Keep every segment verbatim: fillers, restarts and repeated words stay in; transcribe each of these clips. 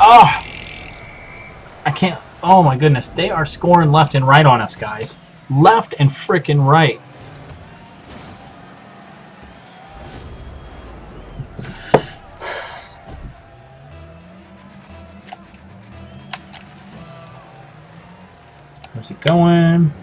Oh! I can't... Oh my goodness. They are scoring left and right on us, guys. Left and frickin' right. Where's he going?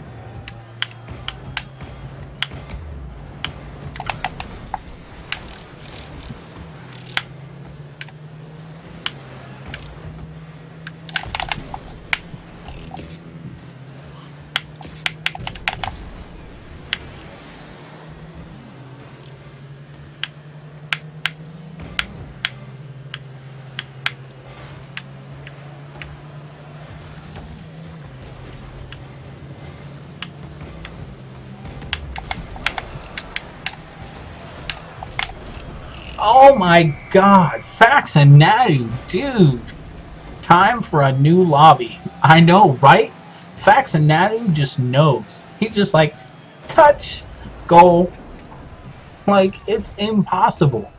Oh my god, Fax and Nadu, dude. Time for a new lobby. I know, right? Fax and Nadu just knows. He's just like, touch, goal. Like, it's impossible.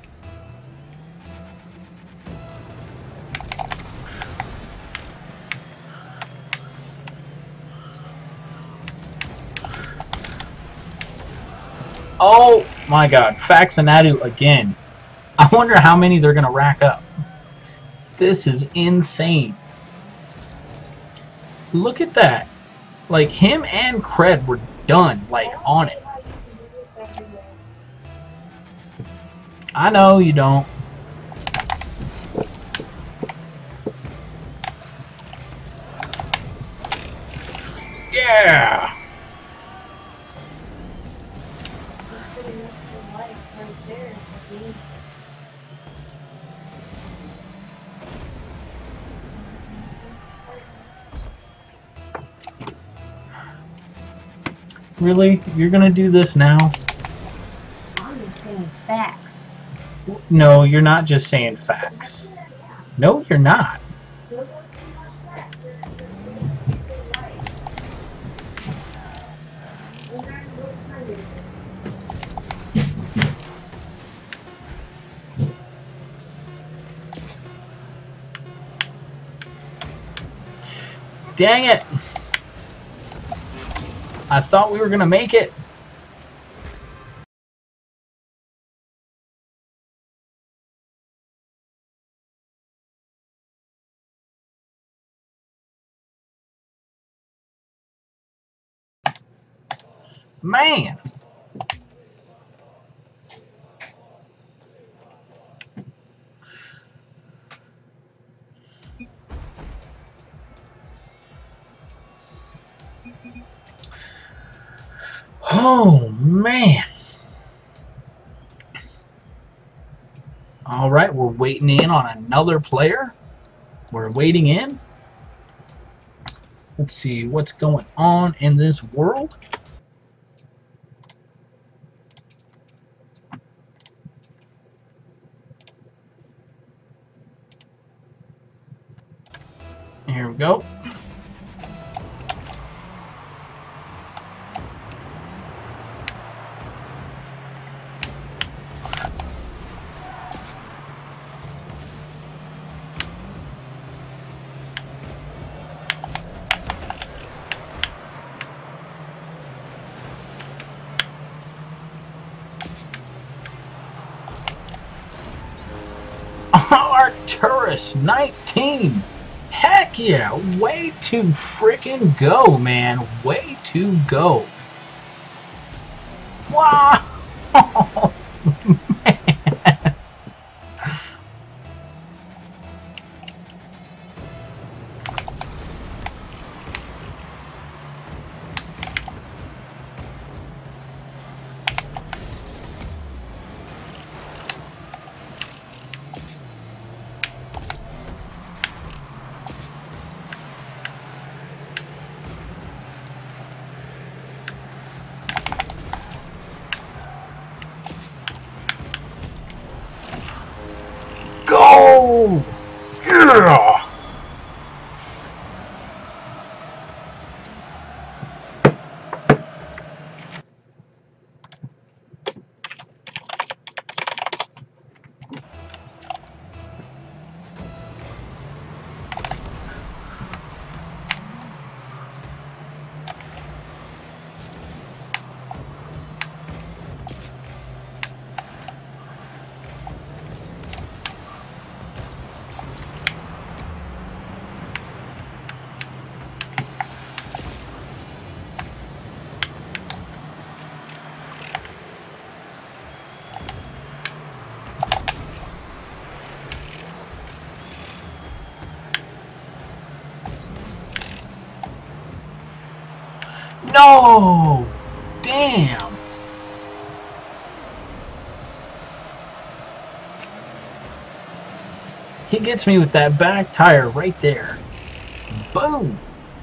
Oh my god, Fax and Nadu again. I wonder how many they're going to rack up. This is insane. Look at that. Like, him and Cred were done, like, on it. I know you don't. Yeah! Really? You're gonna do this now? I'm just saying facts. No, you're not just saying facts. No, you're not. Dang it! I thought we were gonna make it. Man! Oh, man! Alright, we're waiting in on another player. We're waiting in. Let's see what's going on in this world. Here we go. Arcturus nineteen. Heck yeah, way to freaking go, man. Way to go. Wow. Man. Go! Yeah! No! Damn! He gets me with that back tire right there. Boom!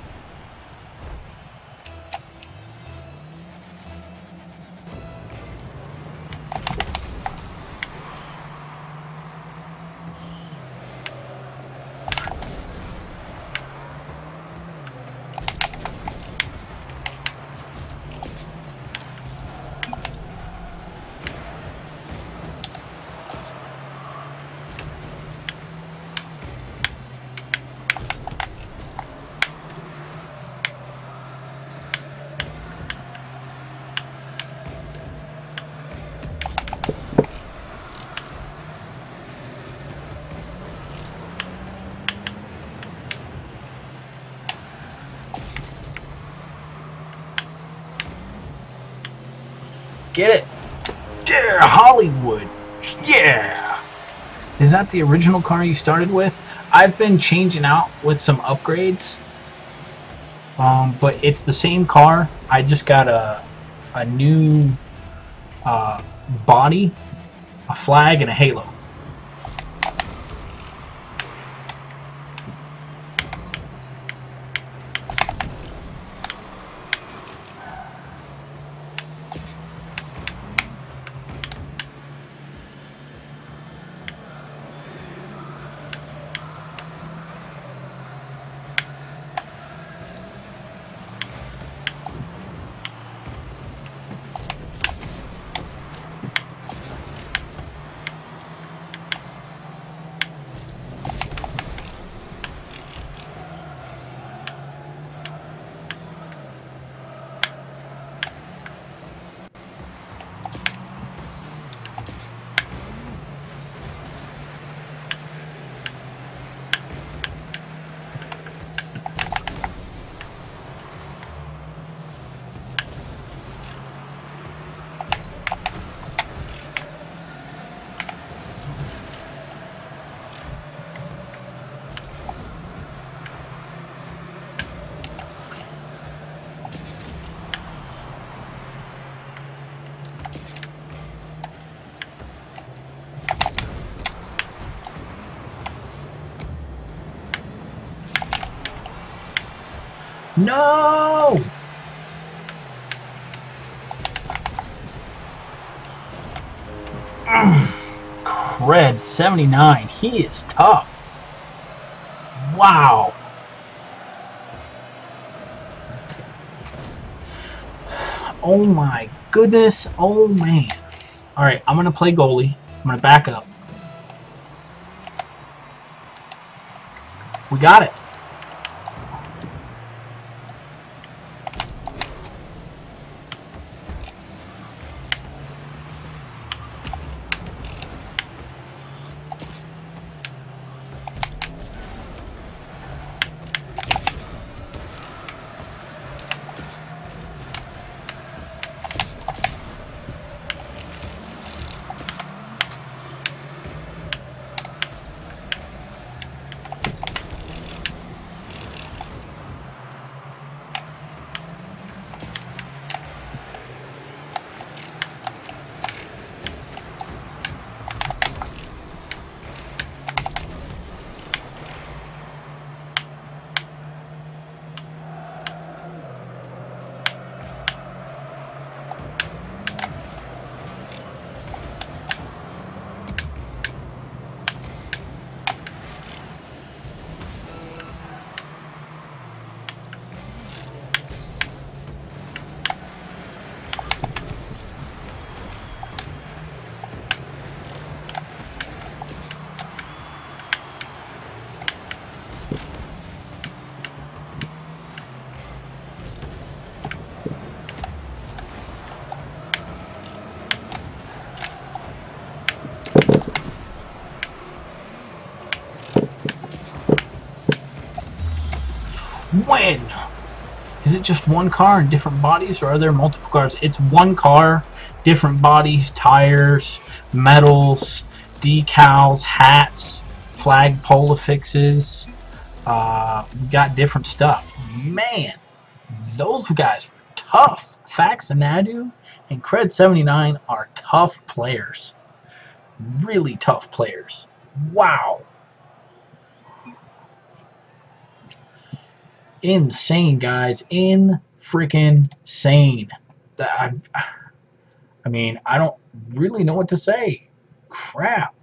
Get it! Yeah, Hollywood! Yeah! Is that the original car you started with? I've been changing out with some upgrades. Um, but it's the same car. I just got a, a new uh, body, a flag, and a halo. No! Cred seventy-nine. He is tough. Wow. Oh my goodness. Oh man. Alright, I'm going to play goalie. I'm going to back up. We got it. When? Is it just one car and different bodies, or are there multiple cars? It's one car, different bodies, tires, metals, decals, hats, flagpole affixes. Uh, we got different stuff. Man, those guys were tough. Fax and Nadu and Cred seventy-nine are tough players. Really tough players. Wow. Insane, guys. In freaking sane. I, I mean, I don't really know what to say. Crap.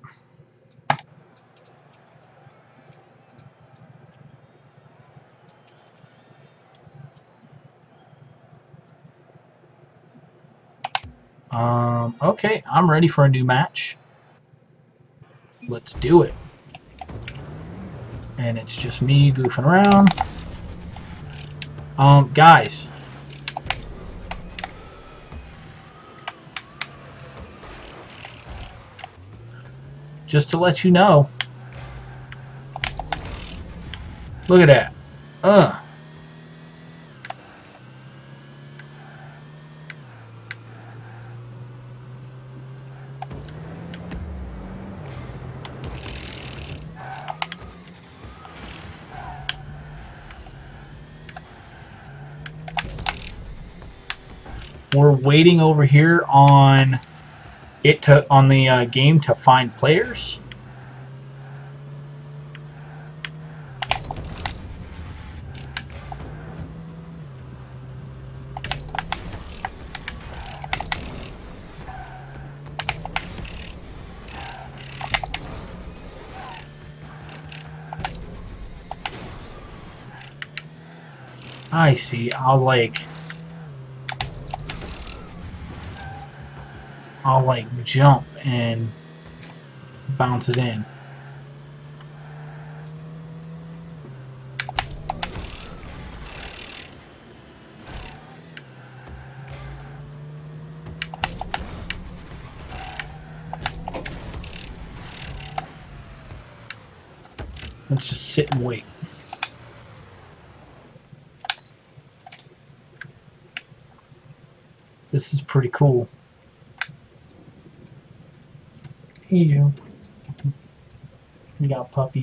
Um, okay, I'm ready for a new match. Let's do it. And it's just me goofing around. Um, guys. Just to let you know. Look at that. Uh. We're waiting over here on it to on the uh, game to find players. I see. I'll like I'll like jump and bounce it in. Let's just sit and wait. This is pretty cool. Hey, you. You got a puppy.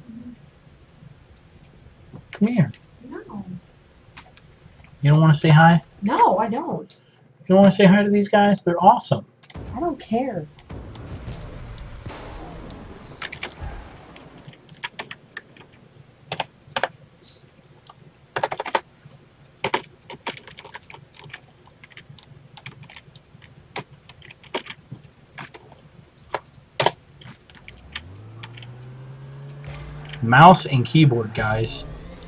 Come here. No. You don't want to say hi? No, I don't. You don't want to say hi to these guys? They're awesome. I don't care. Mouse and keyboard, guys.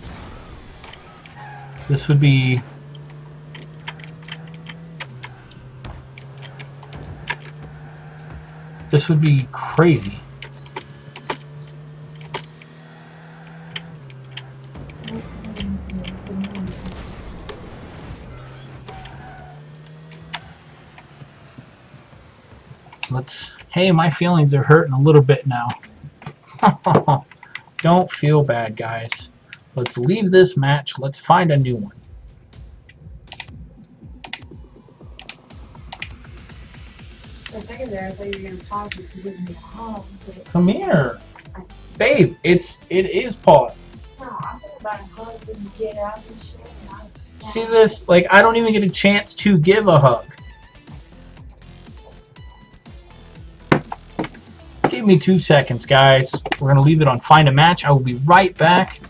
This would be this would be crazy. Let's hey, my feelings are hurting a little bit now. Don't feel bad, guys. Let's leave this match. Let's find a new one. For a second there, I thought you were going to pause it to give me a hug. But Come here. Babe, it's it is paused. no, I'm talking about a hug when you get out and shit. And I, See this? Like, I don't even get a chance to give a hug. Give me two seconds, guys. We're going to leave it on Find a Match. I will be right back.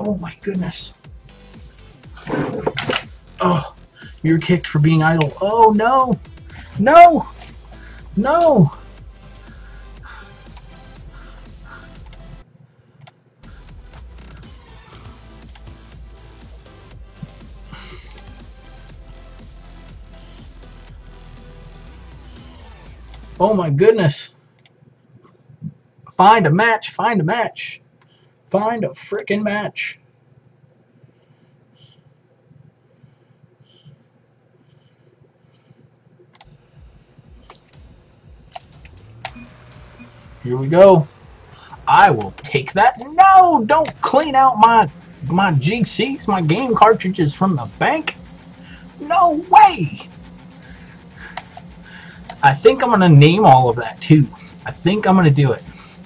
Oh my goodness. Oh, you're kicked for being idle. Oh no! No! No! Oh my goodness. Find a match, find a match. Find a frickin' match. Here we go. I will take that. No, don't clean out my my G Cs, my game cartridges from the bank. No way. I think I'm going to name all of that too. I think I'm going to do it.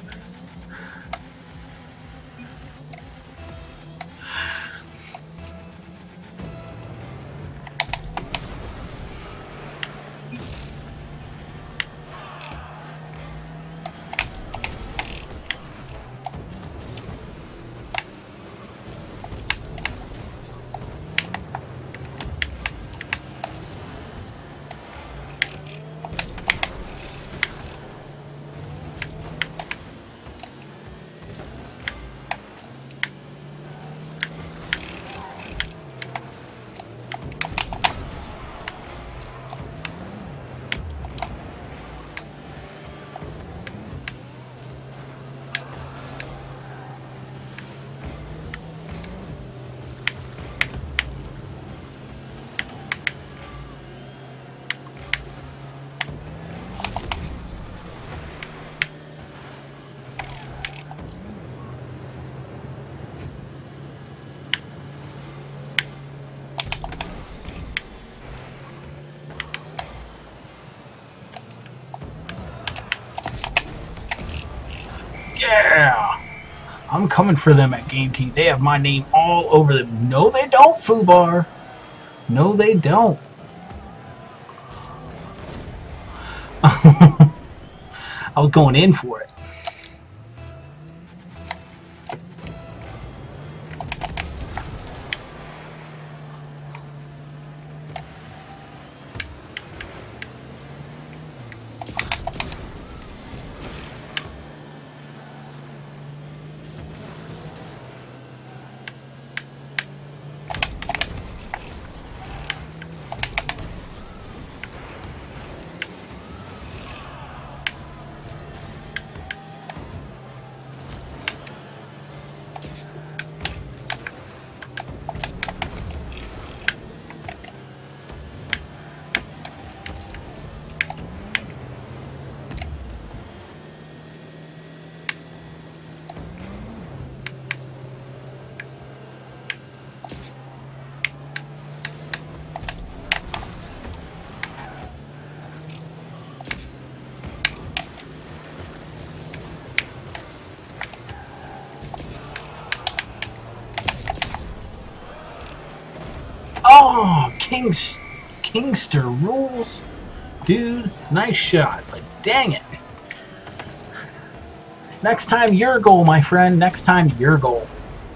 Yeah! I'm coming for them at Game Key. They have my name all over them. No, they don't, Fubar. No, they don't. I was going in for it. Oh, Kings, Kingster rules. Dude, nice shot, but dang it. Next time, your goal, my friend. Next time, your goal.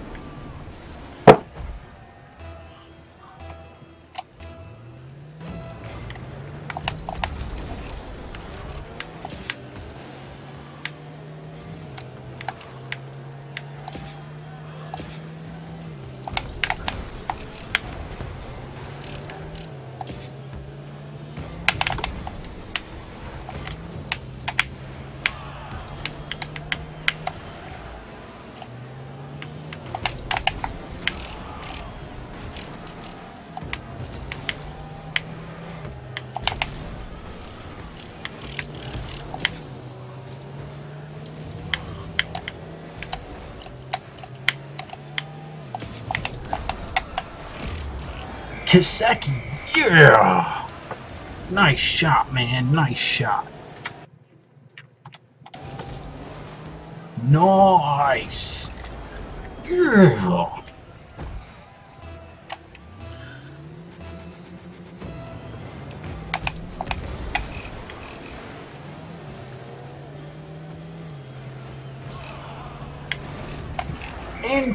Kiseki, yeah! Nice shot, man, nice shot. Nice! Yeah!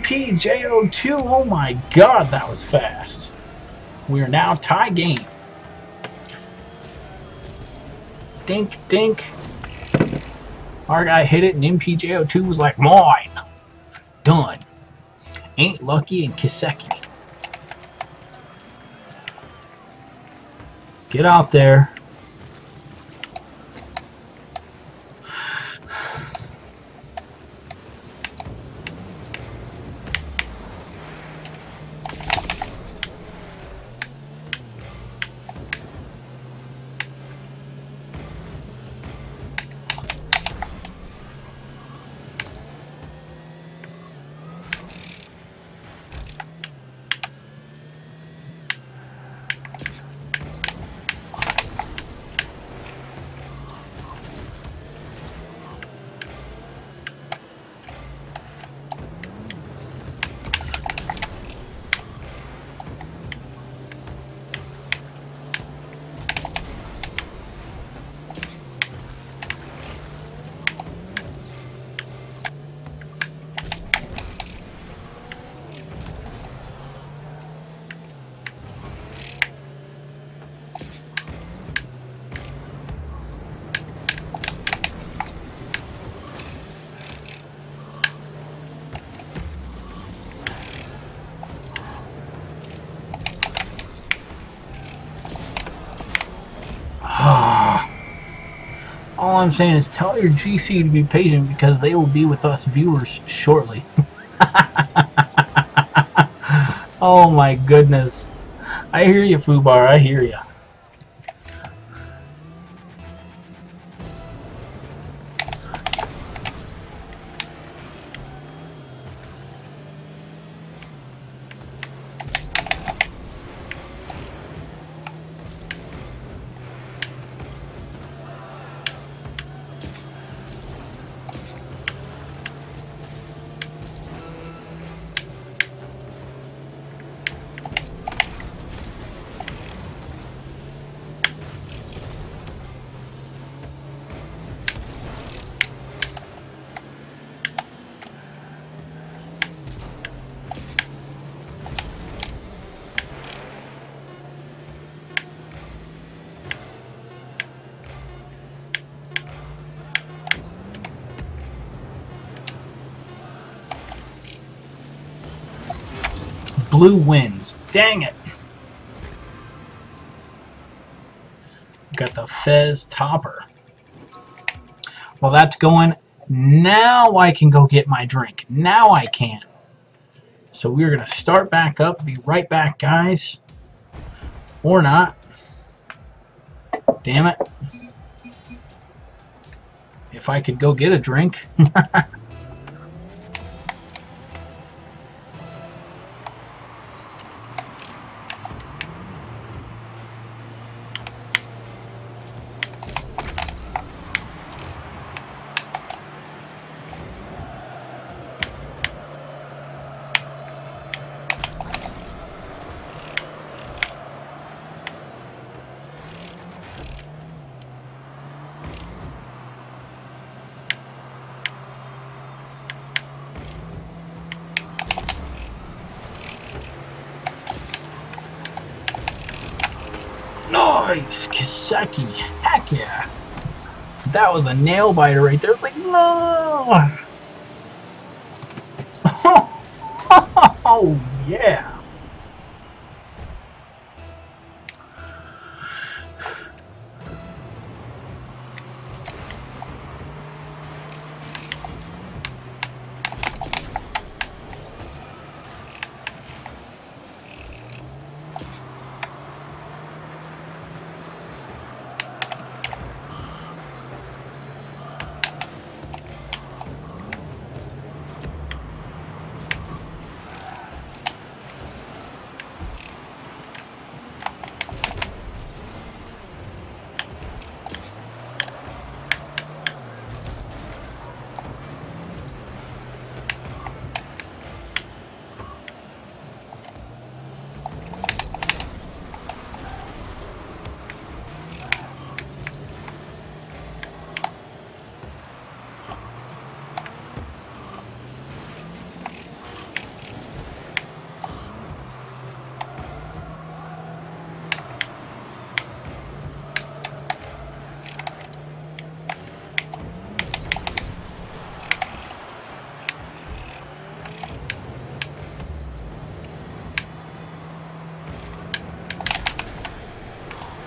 P J O two. Oh my god, that was fast. We are now tie game. Dink, dink. Our guy hit it, and M P J O two was like, mine. Done. Ain't Lucky and Kiseki. Get out there. All I'm saying is tell your G C to be patient because they will be with us viewers shortly. Oh my goodness. I hear you, Fubar, I hear you. Blue wins. Dang it. Got the Fez topper. Well, that's going. Now I can go get my drink. Now I can. So we're going to start back up. Be right back, guys. Or not. Damn it. If I could go get a drink. Nice! Kiseki! Heck yeah! That was a nail biter right there. It's like, no! Oh, yeah!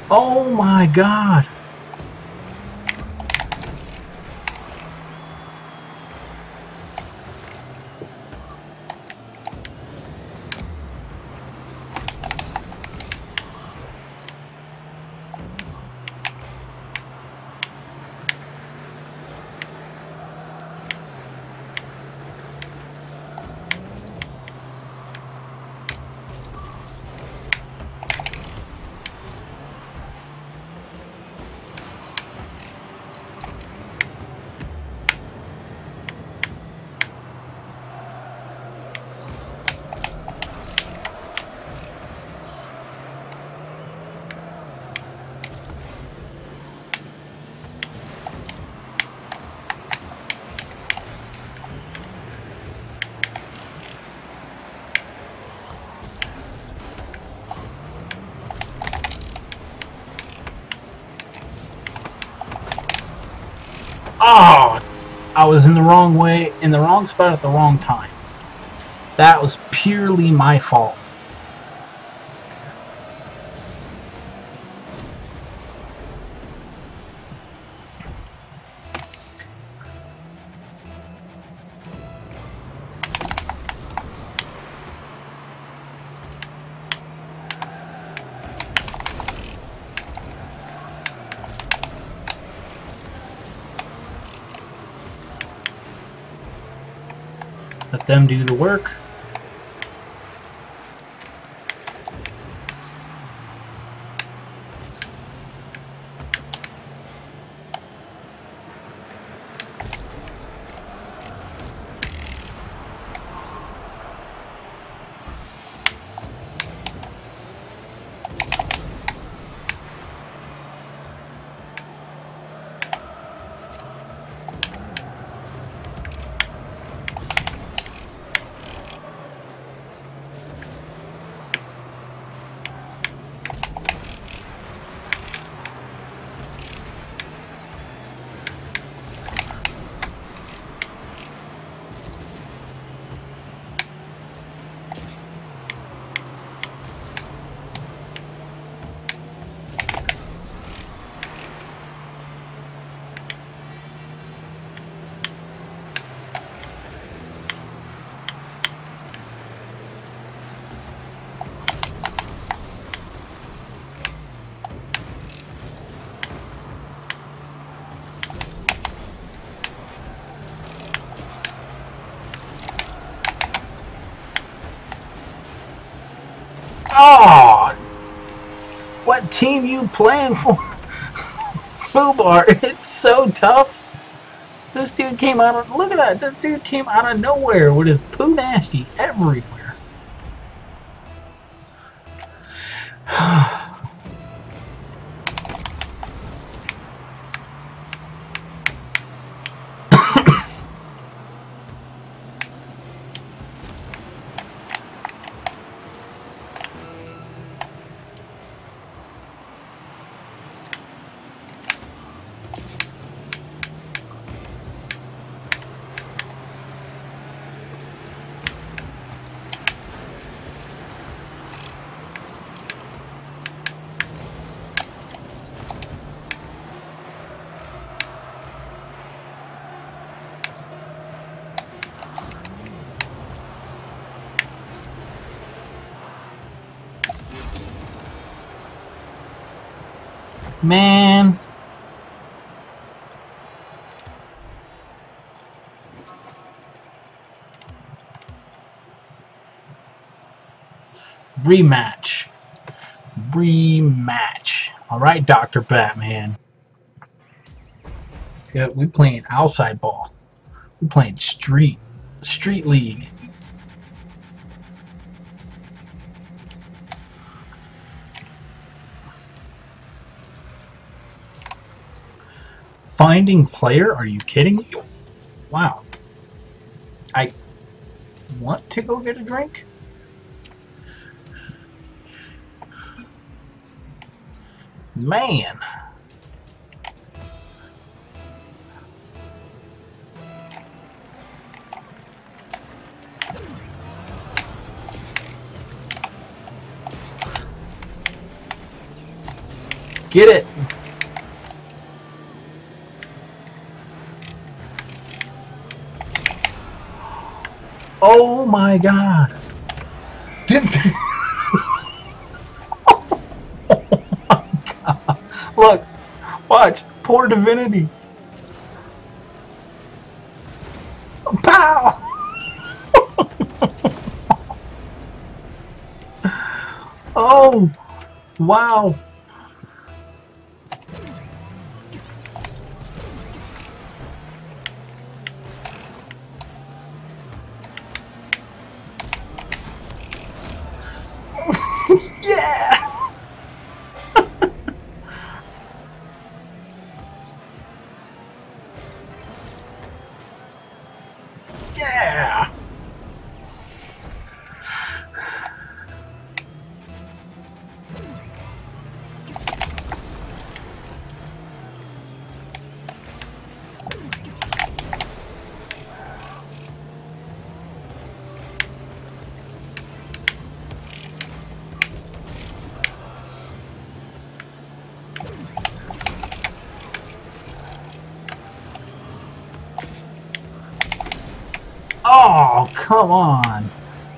Oh my god. Oh, I was in the wrong way, in the wrong spot at the wrong time. That was purely my fault. Let them do the work. Oh, what team you playing for? Fubar, it's so tough. This dude came out of, look at that, this dude came out of nowhere with his poo nasty everywhere. Man. Rematch. Rematch. Alright, Doctor Batman. Yeah, we playing outside ball. We playing street. Street league. Finding player? Are you kidding me? Wow. I want to go get a drink? Man. Get it! Oh my god! Did oh my god! Look! Watch! Poor Divinity! Pow! Oh! Wow! Yeah! Yeah! Oh, come on!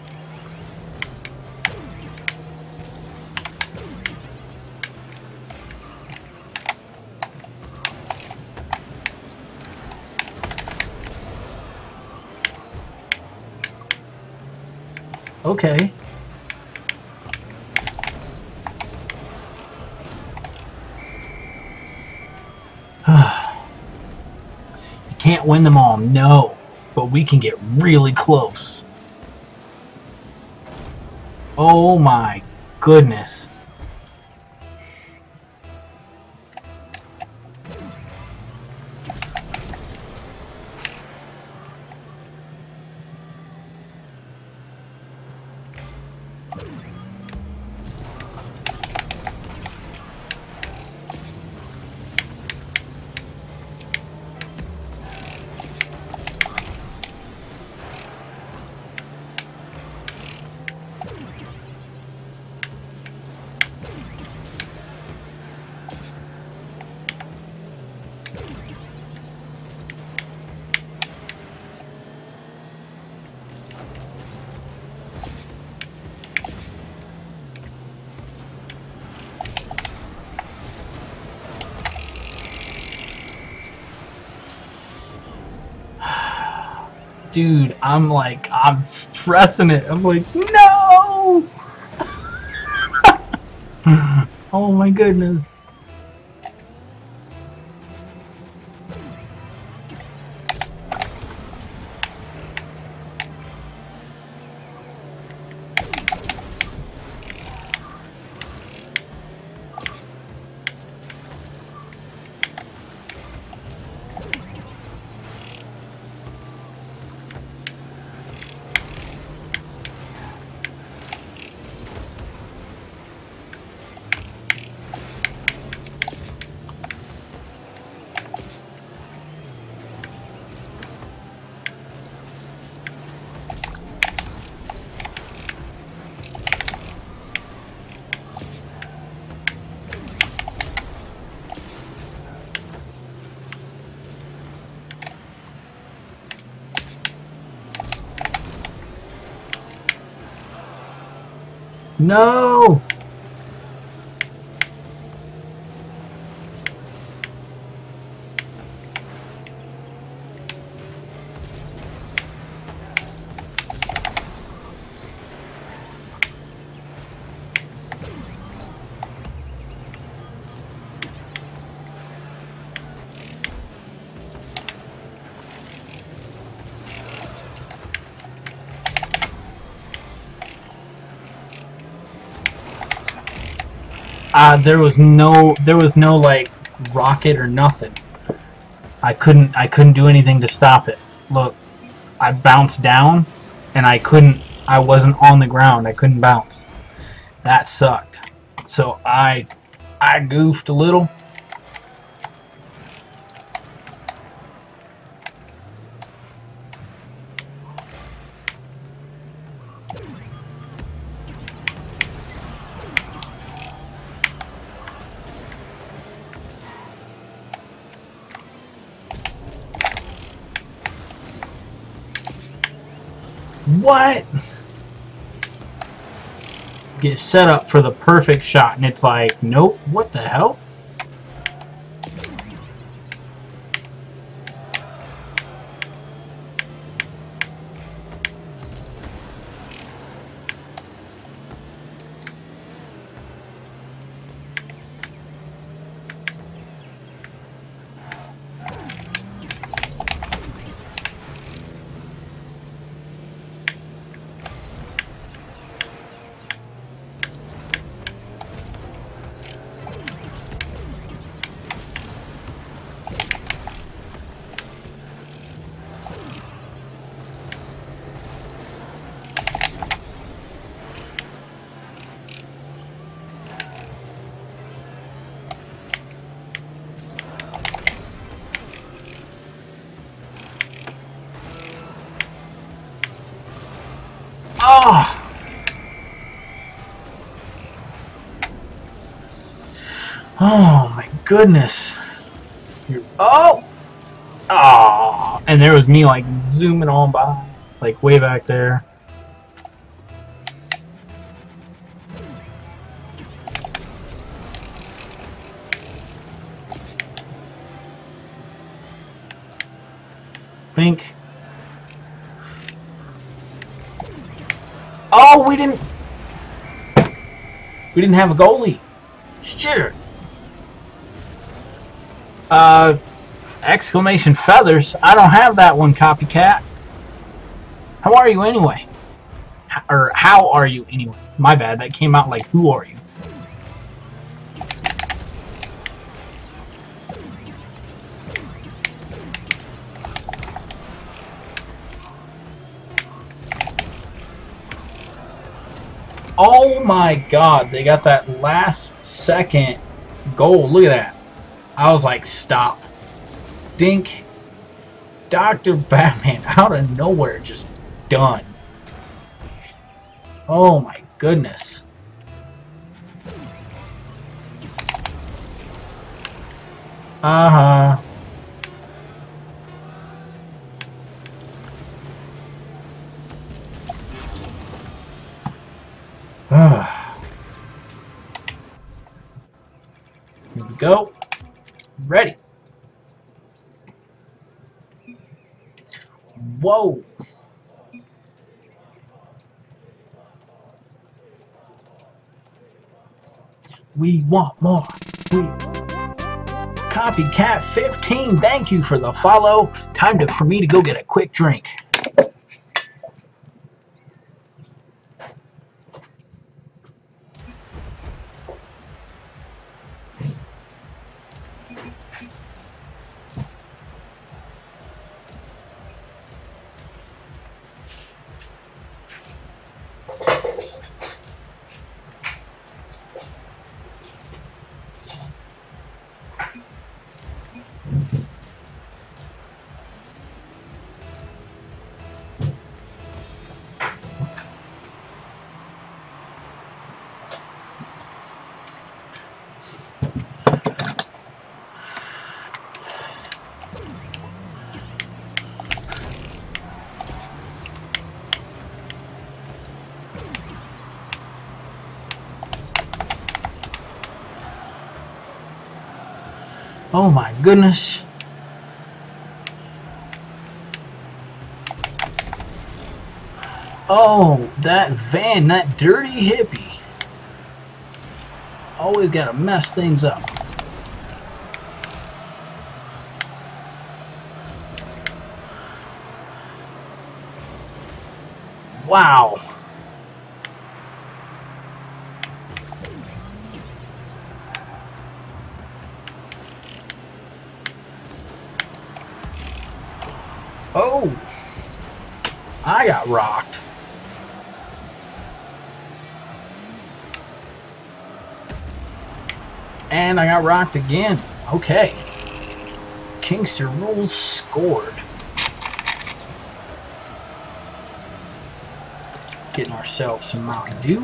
Okay. You can't win them all, no. But we can get really close. Oh my goodness. Dude, I'm like, I'm stressing it. I'm like, no! Oh my goodness. No! Uh, there was no, there was no like rocket or nothing. I couldn't, I couldn't do anything to stop it. Look, I bounced down, and I couldn't, I wasn't on the ground. I couldn't bounce. That sucked. So I, I goofed a little. what? Get set up for the perfect shot, and it's like, nope, what the hell? Oh! Oh my goodness. You're, oh! Oh! And there was me like zooming on by, like way back there. Think. Oh, we didn't. We didn't have a goalie. Shit. Uh, exclamation feathers. I don't have that one, copycat. How are you anyway? H or how are you anyway? My bad. That came out like who are you? Oh my god, they got that last second goal. Look at that. I was like, stop. Dink. Doctor Batman out of nowhere, just done. Oh my goodness. Uh-huh. Here we go. Ready. Whoa. We want more. We Copycat fifteen, thank you for the follow. Time to for me to go get a quick drink. Oh my goodness. Oh, that van, that dirty hippie. Always gotta mess things up. Wow. Oh, I got rocked. And I got rocked again. Okay. Kingster Rules scored. Getting ourselves some Mountain Dew.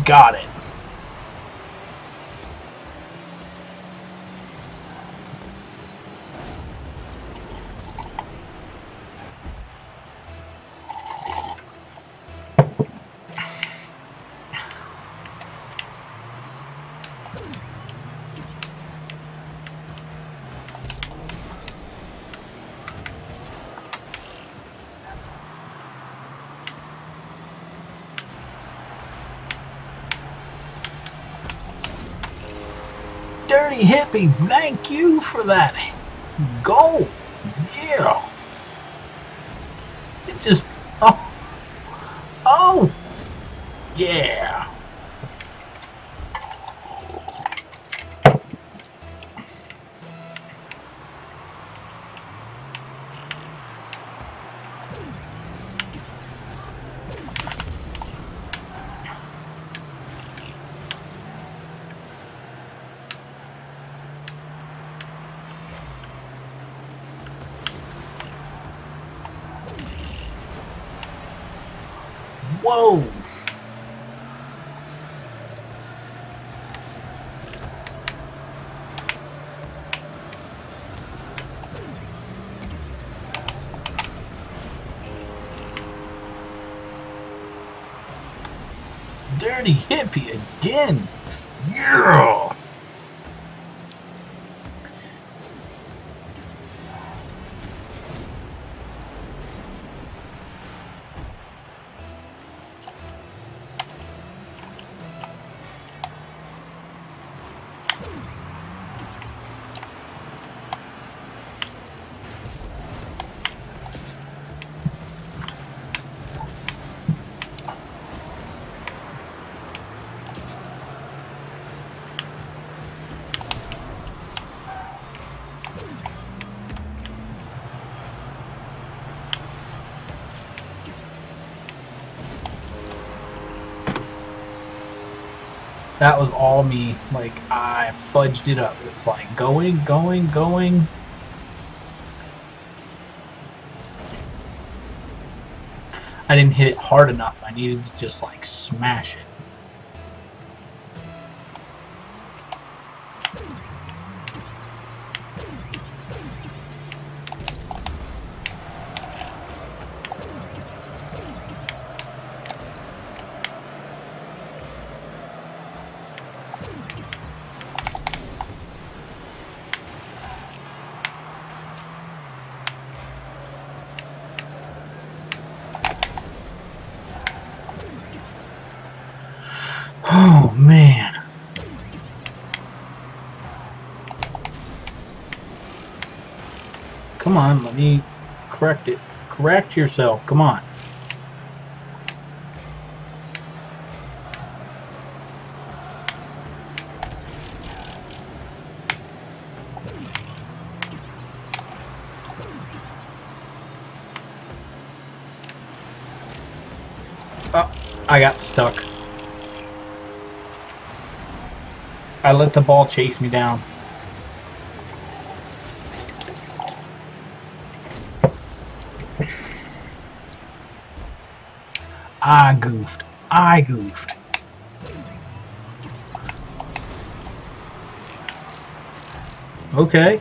Got it. Dirty hippie, thank you for that gold. Yeah. It just, oh, oh, yeah. Whoa! Dirty hippie again! Yeah! That was all me. Like, I fudged it up. It was like going, going, going. I didn't hit it hard enough. I needed to just like smash it. Oh man. Come on, let me correct it. Correct yourself. Come on. Oh, I got stuck. I let the ball chase me down. I goofed. I goofed. Okay.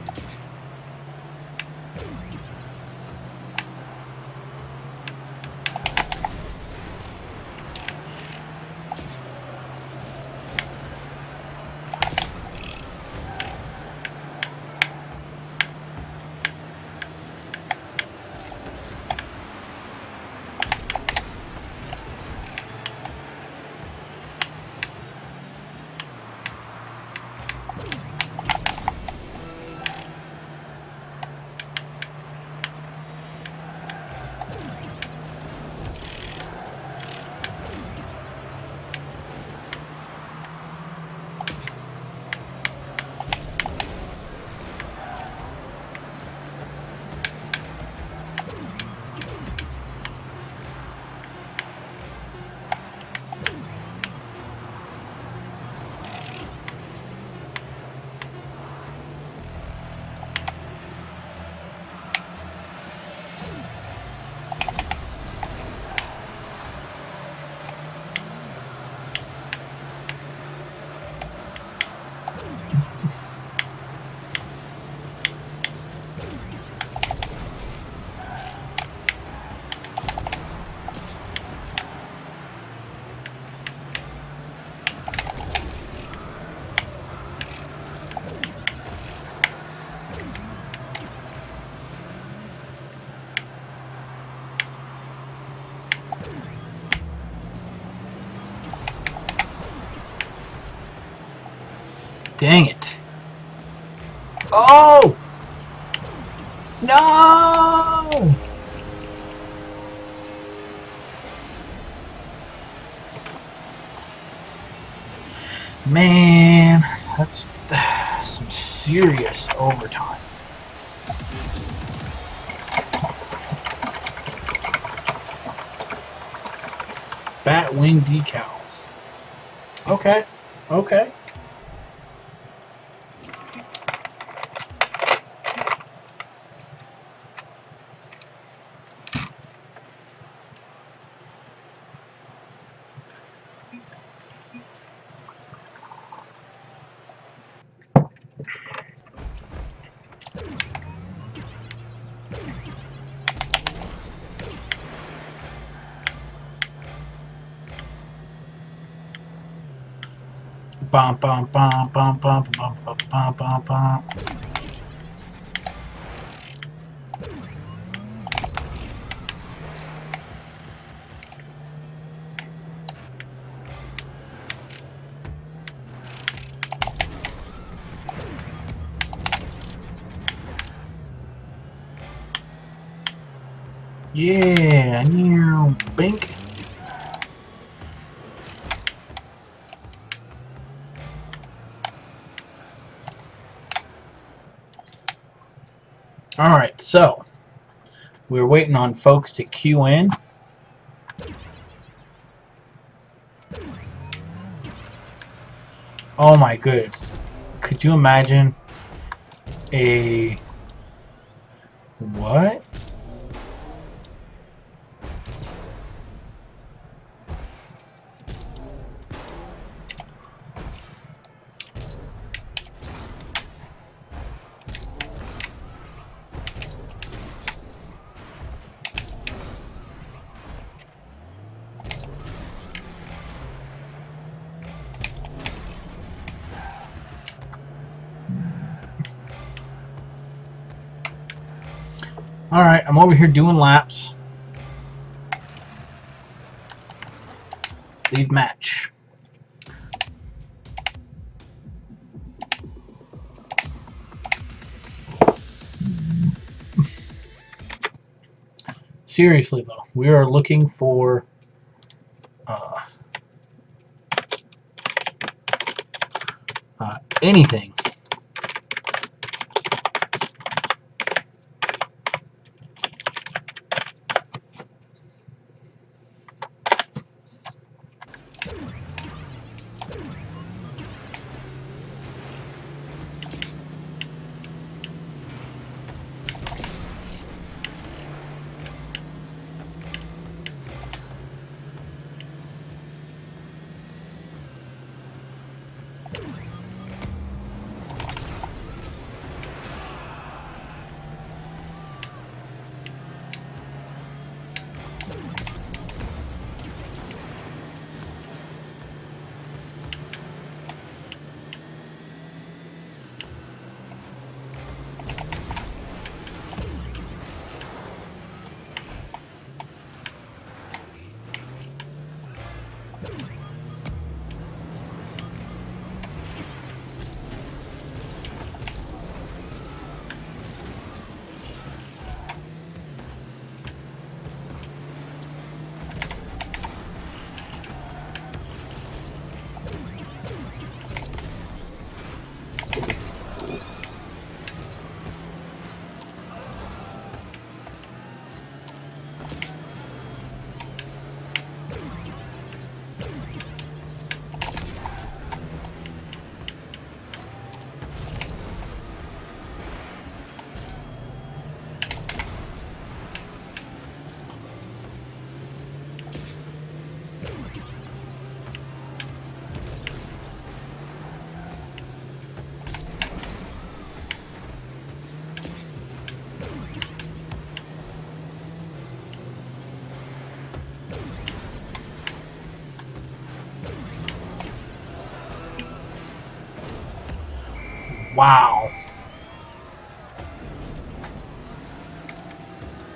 Dang it. Oh! No! Man, that's uh, some serious overtime. Bat wing decals. Okay, okay. Bum bum bum bum bum bum bum bum bum bum. Yeah, new bink. Alright, so we're waiting on folks to queue in. Oh my goodness. Could you imagine a what? Alright, I'm over here doing laps. Leave match. Seriously though, we are looking for uh, uh, anything. Wow.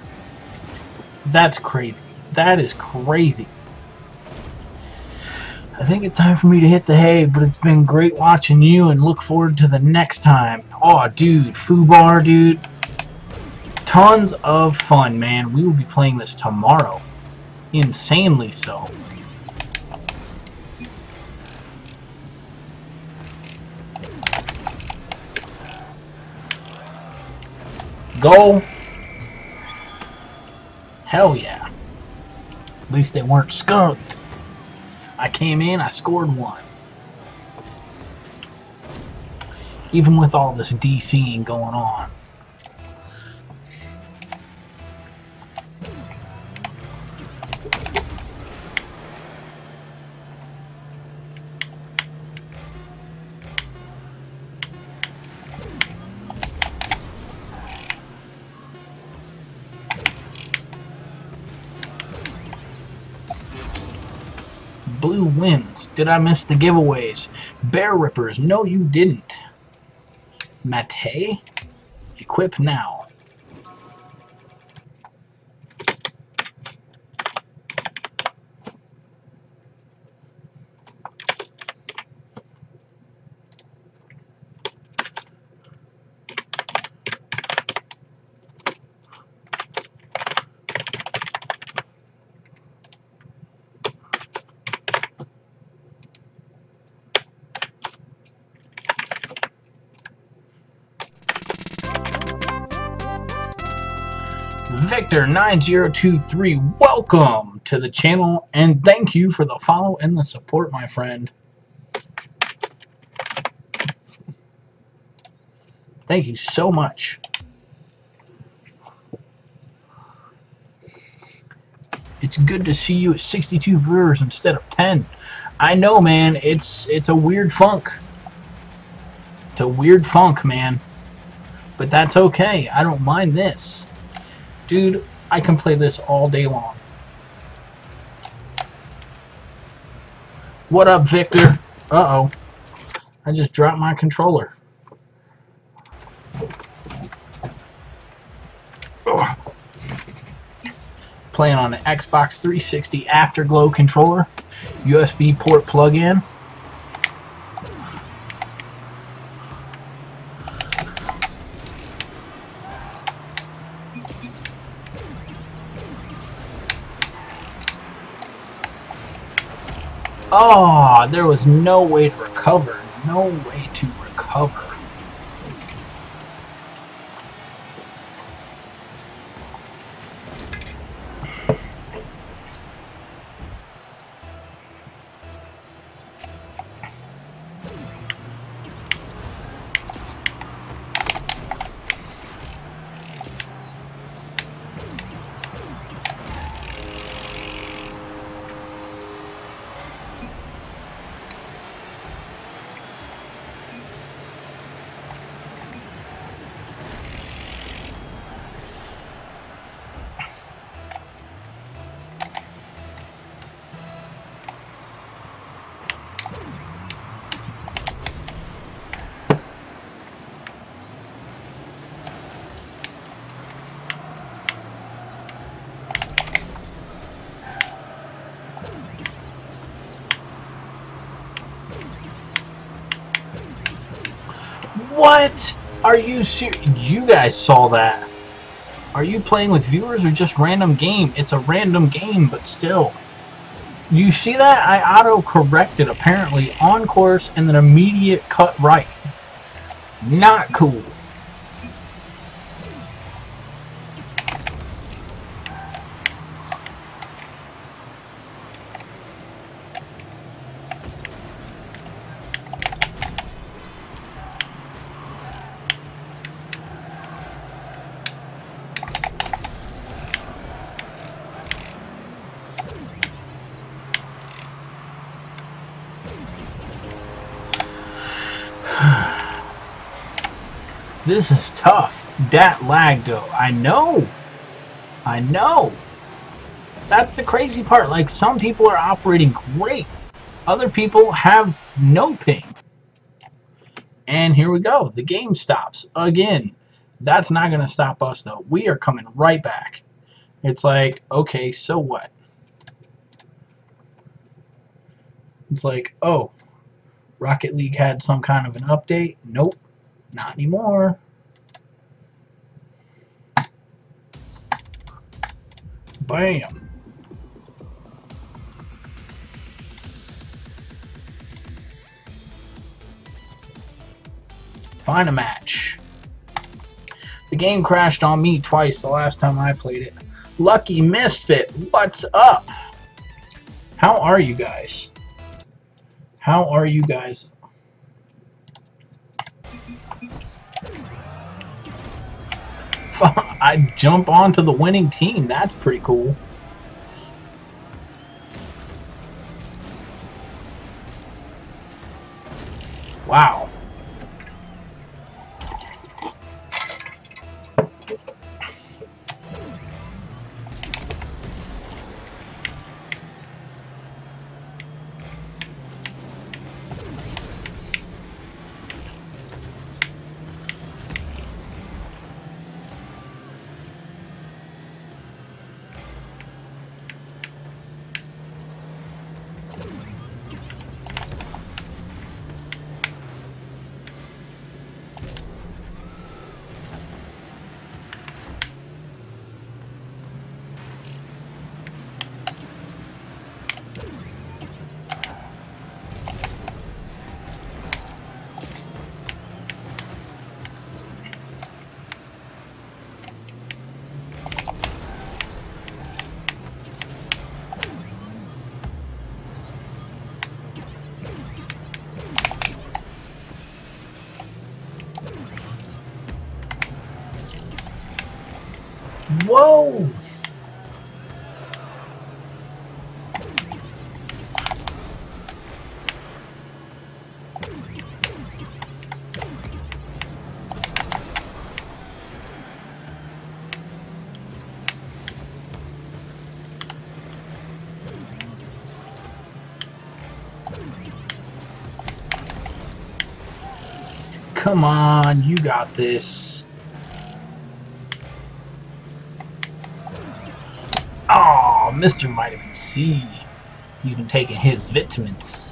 That's crazy. That is crazy. I think it's time for me to hit the hay, but it's been great watching you and look forward to the next time. Oh, dude, Fubar, dude. Tons of fun, man. We will be playing this tomorrow. Insanely so. Goal. Hell yeah. At least they weren't skunked. I came in, I scored one. Even with all this DCing going on. Blue wins. Did I miss the giveaways? Bear Rippers. No, you didn't. Mate. Equip now. Victor nine zero two three, welcome to the channel and thank you for the follow and the support, my friend. Thank you so much. It's good to see you at sixty-two viewers instead of ten. I know, man. It's it's a weird funk. It's a weird funk, man. But that's okay. I don't mind this. Dude, I can play this all day long. What up, Victor? Uh-oh. I just dropped my controller. Ugh. Playing on an Xbox three sixty Afterglow controller. U S B port plug-in. Oh, there was no way to recover. No way to recover. What? Are you serious? You guys saw that. Are you playing with viewers or just random game? It's a random game, but still. You see that? I auto-corrected apparently on course and then immediate cut right. Not cool. This is tough. Dat lag though. I know. I know. That's the crazy part. Like, some people are operating great. Other people have no ping. And here we go. The game stops again. That's not going to stop us though. We are coming right back. It's like, okay, so what? It's like, oh, Rocket League had some kind of an update. Nope, not anymore. Bam. Find a match. The game crashed on me twice the last time I played it. Lucky Misfit, what's up? How are you guys? How are you guys? I jump onto the winning team. That's pretty cool. Wow. Whoa! Come on, you got this. Oh, Mister Vitamin C. He's been taking his vitamins.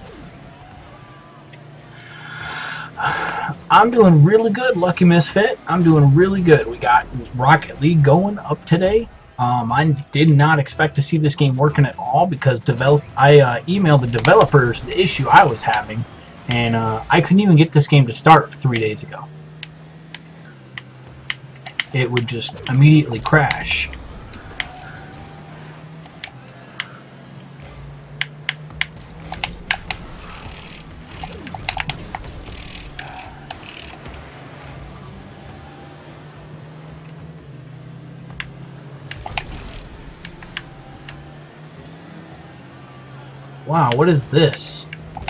I'm doing really good, Lucky Misfit. I'm doing really good. We got Rocket League going up today. Um, I did not expect to see this game working at all because develop. I uh, emailed the developers the issue I was having, and uh, I couldn't even get this game to start three days ago. It would just immediately crash. Wow, what is this?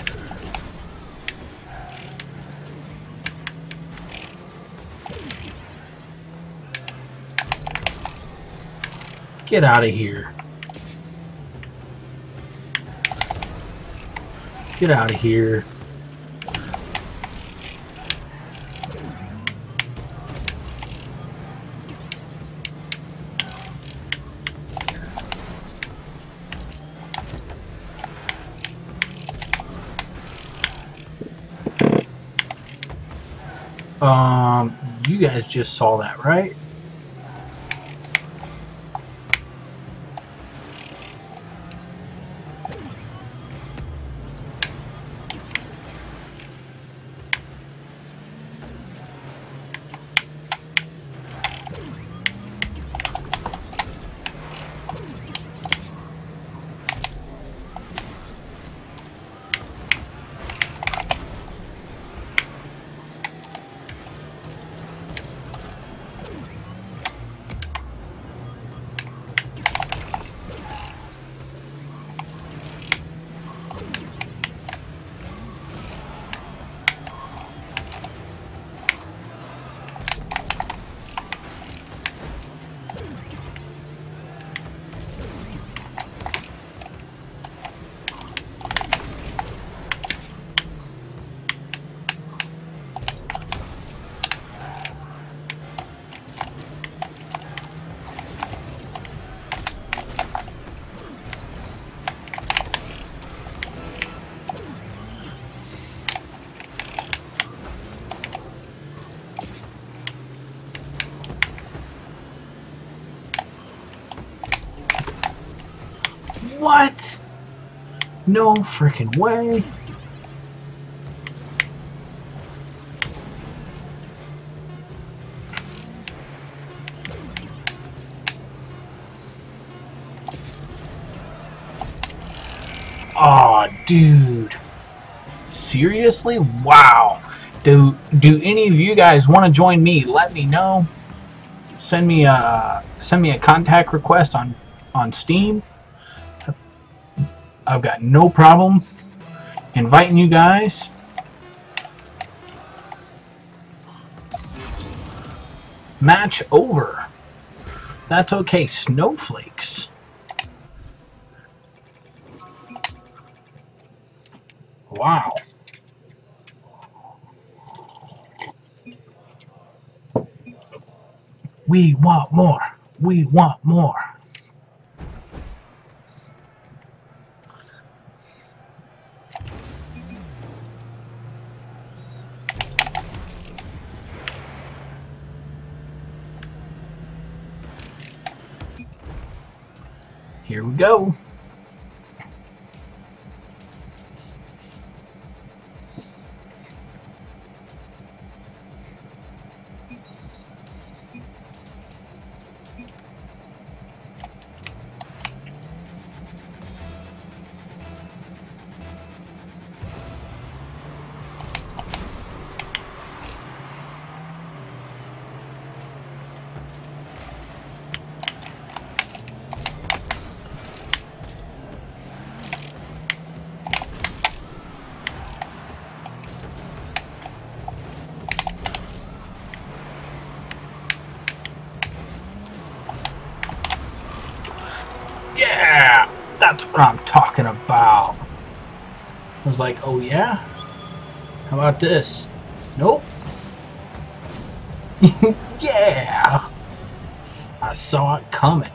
Get out of here. Get out of here. Um, you guys just saw that, right? What? No freaking way. Aw, dude. Seriously? Wow. Do do any of you guys want to join me? Let me know. Send me a send me a contact request on on Steam. I've got no problem inviting you guys. Match over. That's okay, snowflakes. Wow. We want more. We want more. Here we go. Yeah, that's what I'm talking about. I was like, oh yeah? How about this? Nope. Yeah! I saw it coming.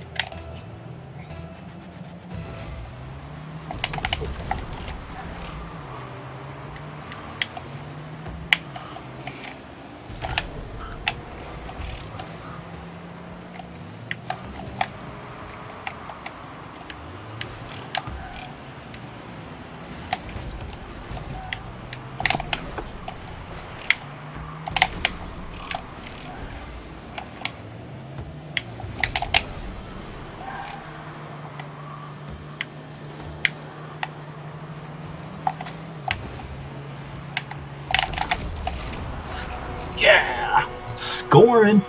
Yeah! Scoring!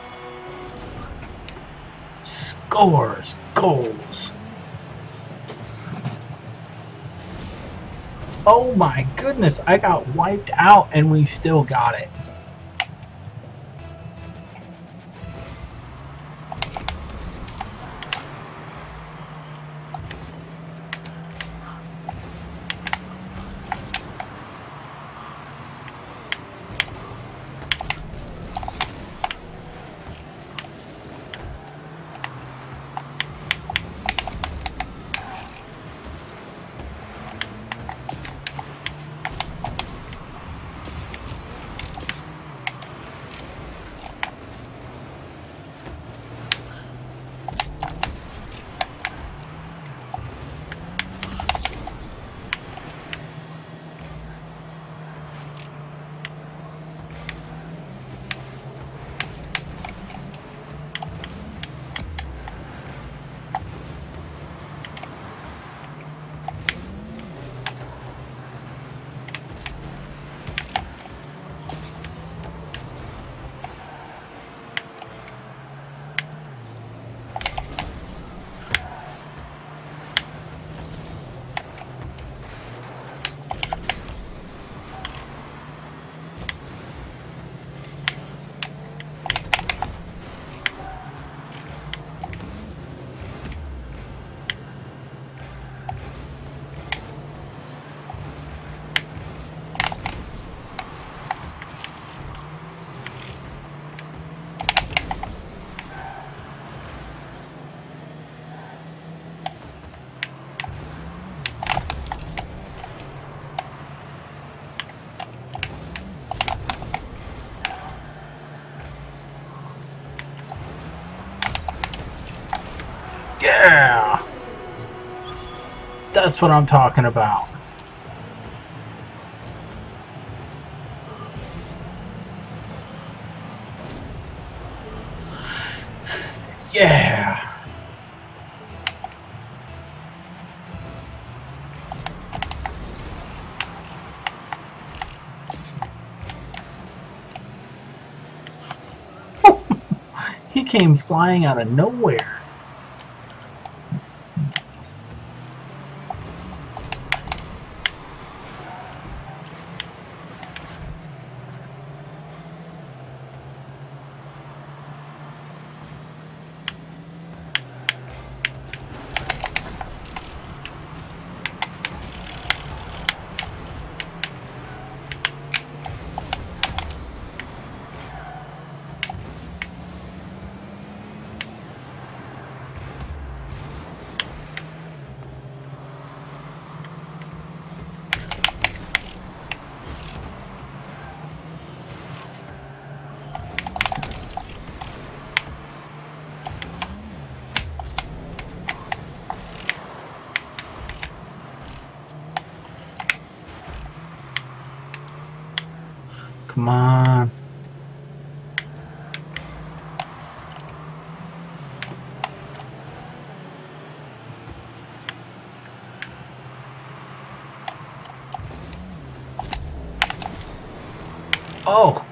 Scores! Goals! Oh my goodness, I got wiped out and we still got it. That's what I'm talking about. Yeah. He came flying out of nowhere. Come on. Oh.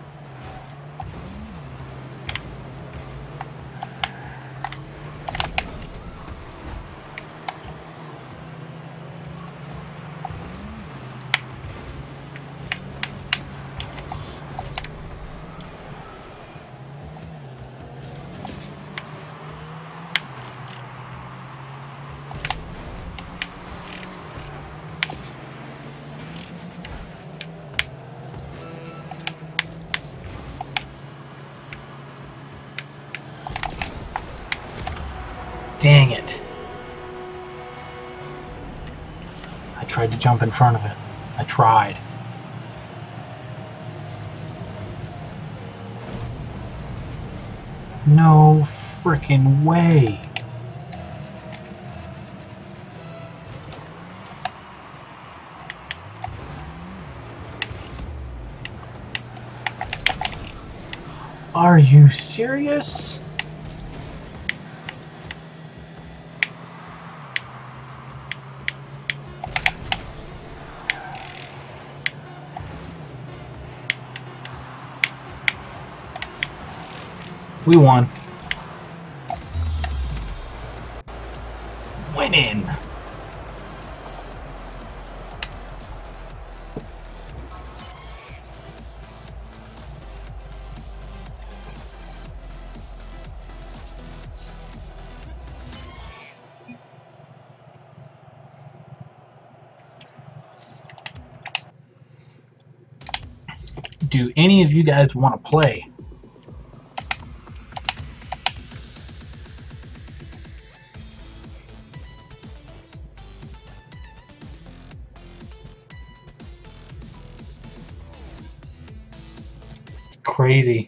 Dang it. I tried to jump in front of it. I tried. No frickin' way. Are you serious? We won. Winning. Do any of you guys want to play? Crazy.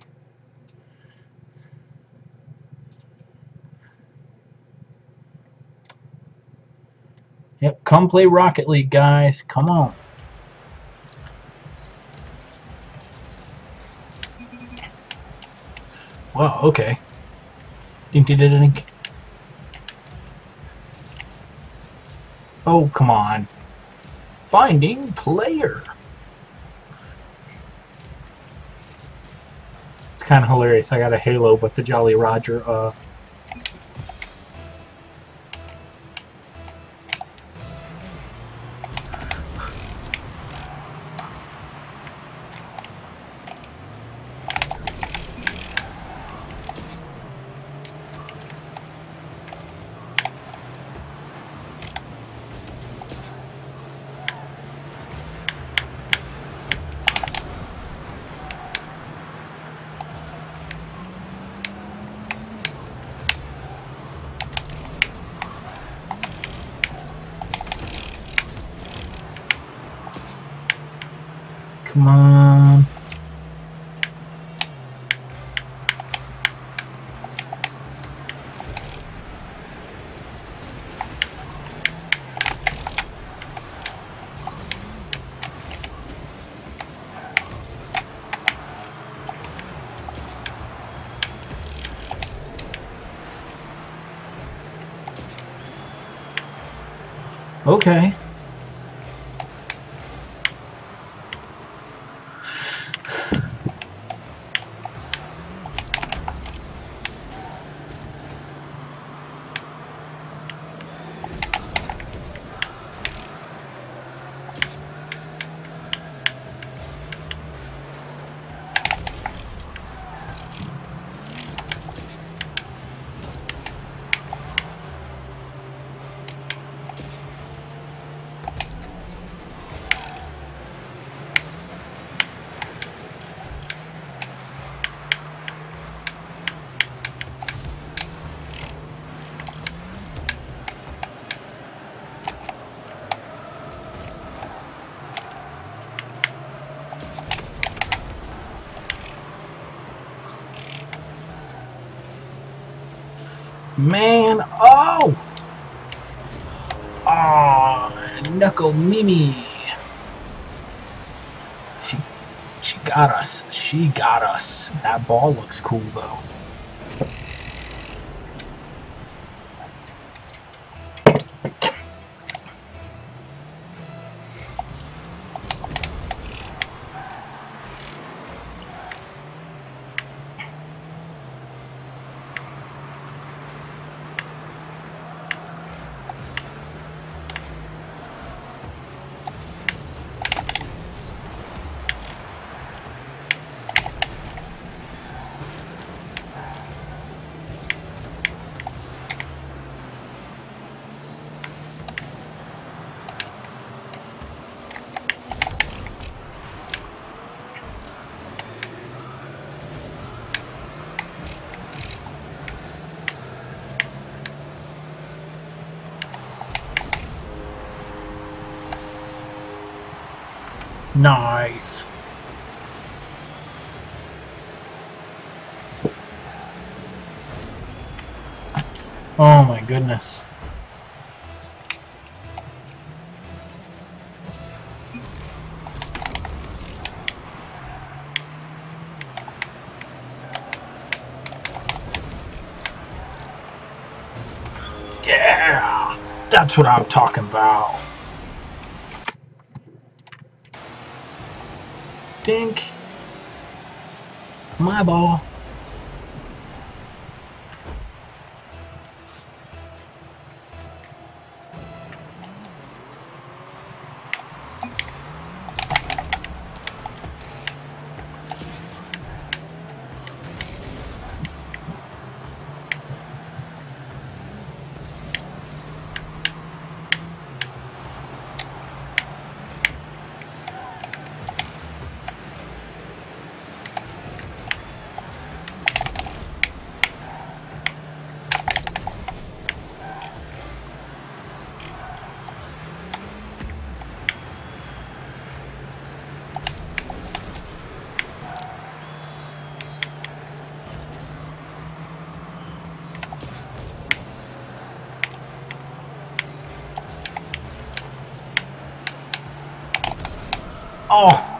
Yep, come play Rocket League, guys. Come on. Wow, okay. Dink dink dink dink. Oh, come on. Finding player. It's kind of hilarious. I got a Halo, but the Jolly Roger, uh... Come on. Okay. Man, oh! Oh, Knuckle Mimi. She, she got us. She got us. That ball looks cool, though. Nice. Oh my goodness. Yeah, that's what I'm talking about. Dink. My ball. Oh.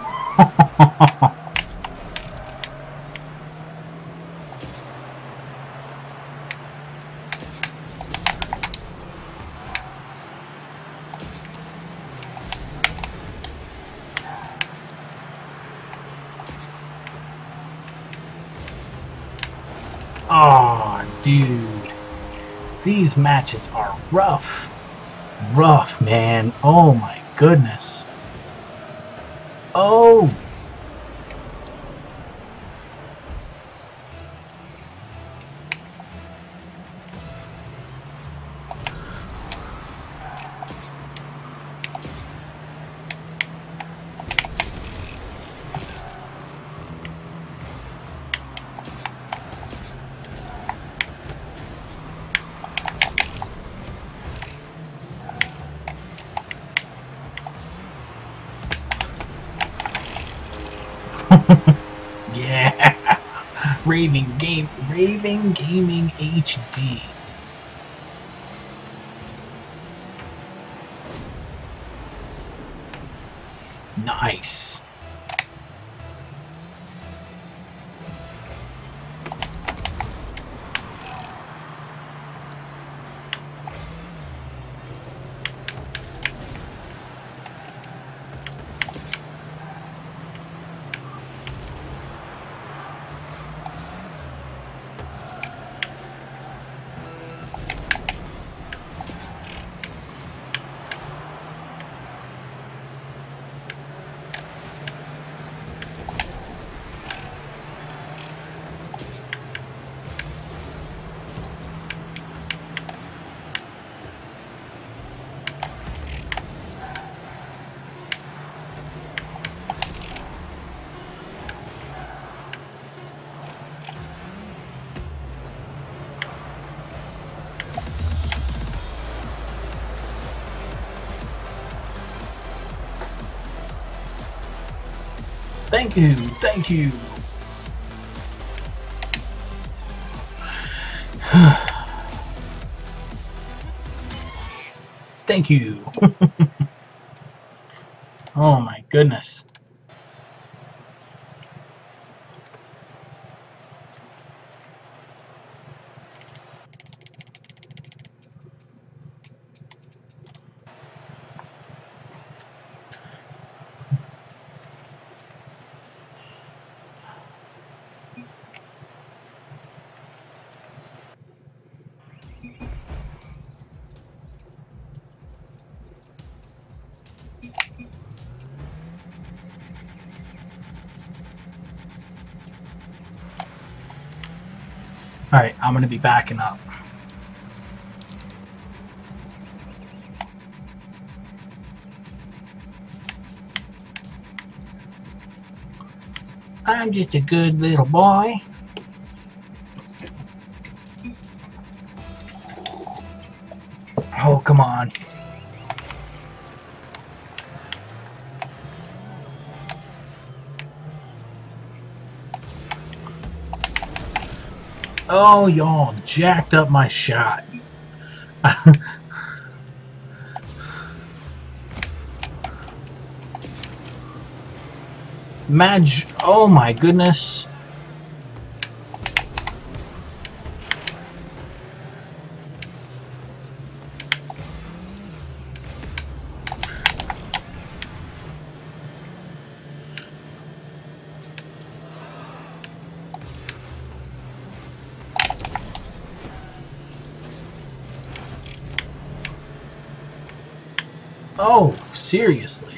Oh, dude. These matches are rough. Rough, man. Oh my goodness. Oh. Yeah. Raving game Raving Gaming H D. Nice. Thank you, thank you. Thank you. Oh my goodness. Alright, I'm gonna be backing up. I'm just a good little boy. Oh, come on. Oh, y'all jacked up my shot. Madge, oh my goodness. Oh, seriously.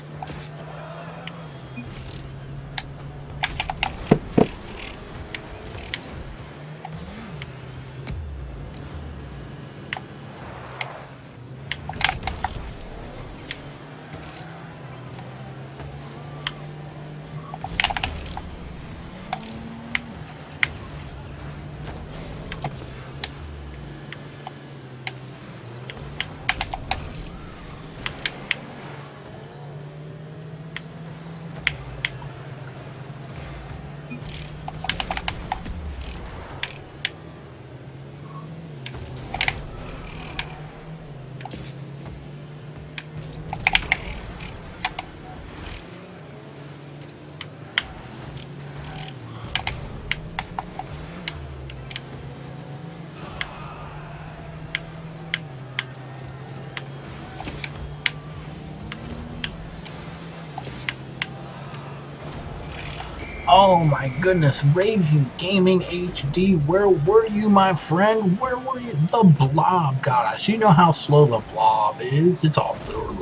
Oh my goodness, Raven Gaming H D, where were you, my friend? Where were you? The blob got us. You know how slow the blob is. It's all...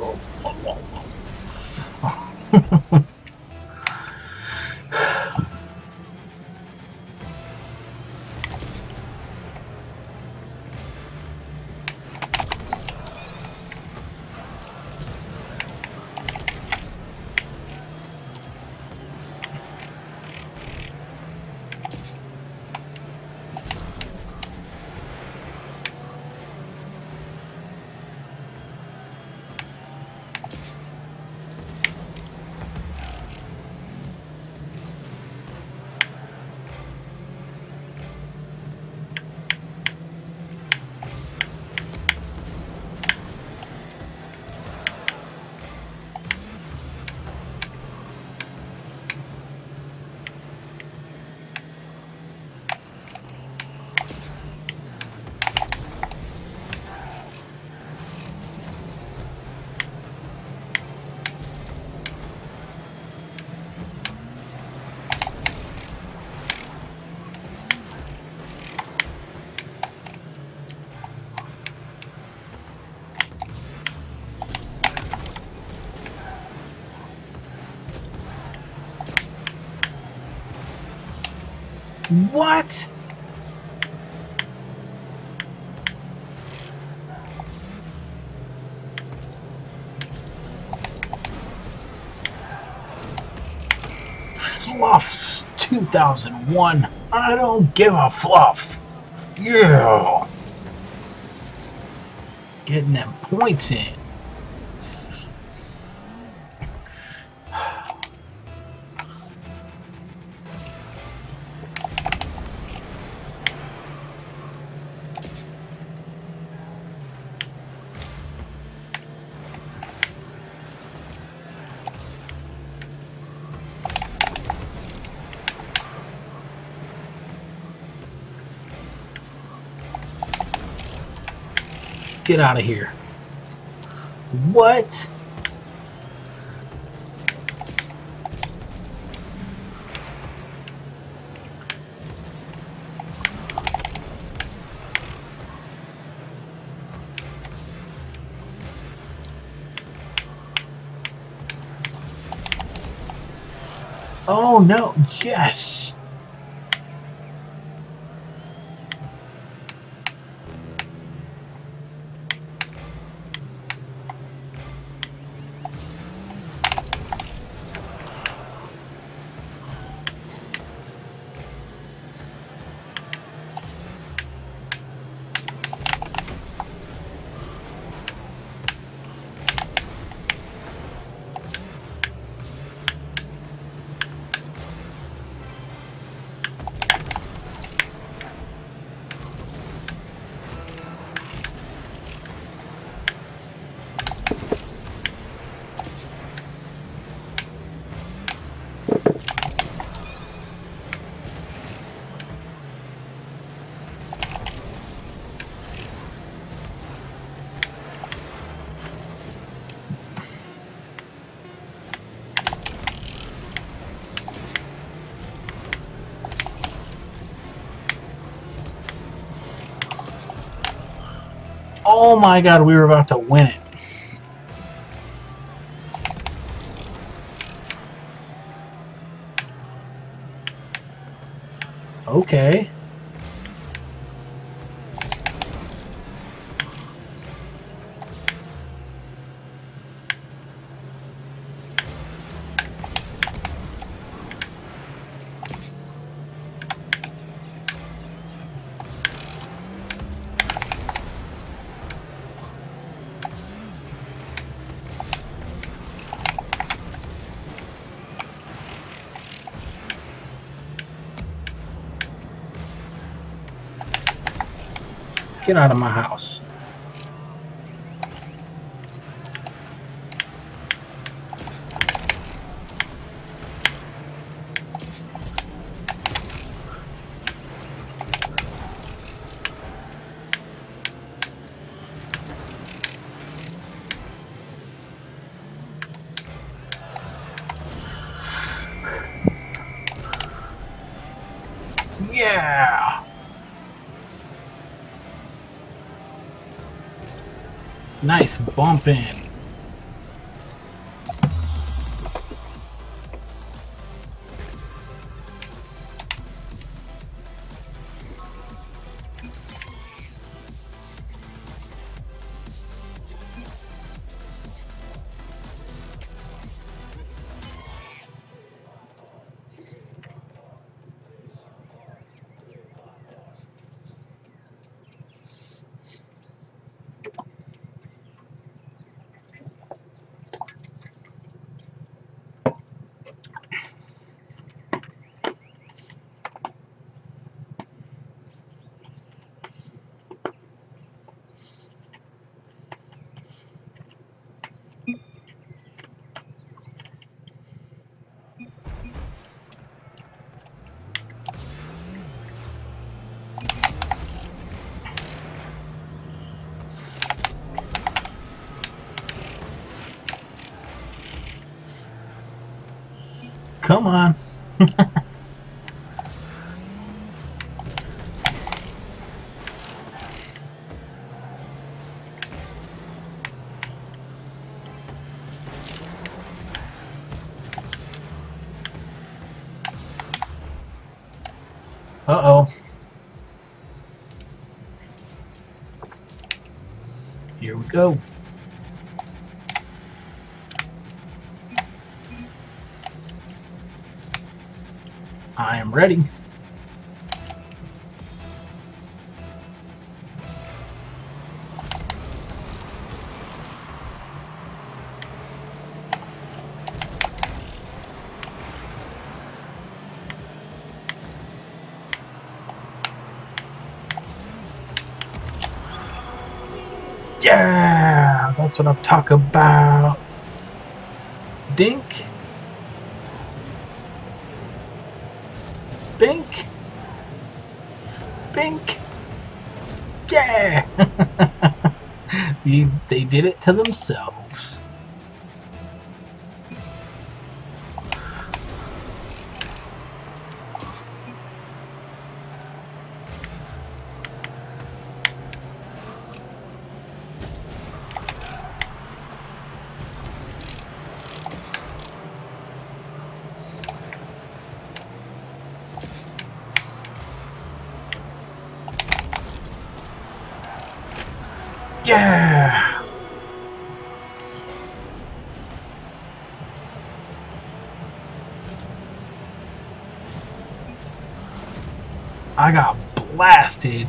What? Fluffs two thousand one. I don't give a fluff. Yeah. Getting them points in. Get out of here. What? Oh no, yes! Oh my god, we were about to win it. Okay. Get out of my house. Yeah! Nice bump in. Come on. Uh-oh. Here we go. I am ready. Yeah, that's what I'm talking about. Dink. Bink. Bink. Yeah. They, they did it to themselves. Yeah! I got blasted.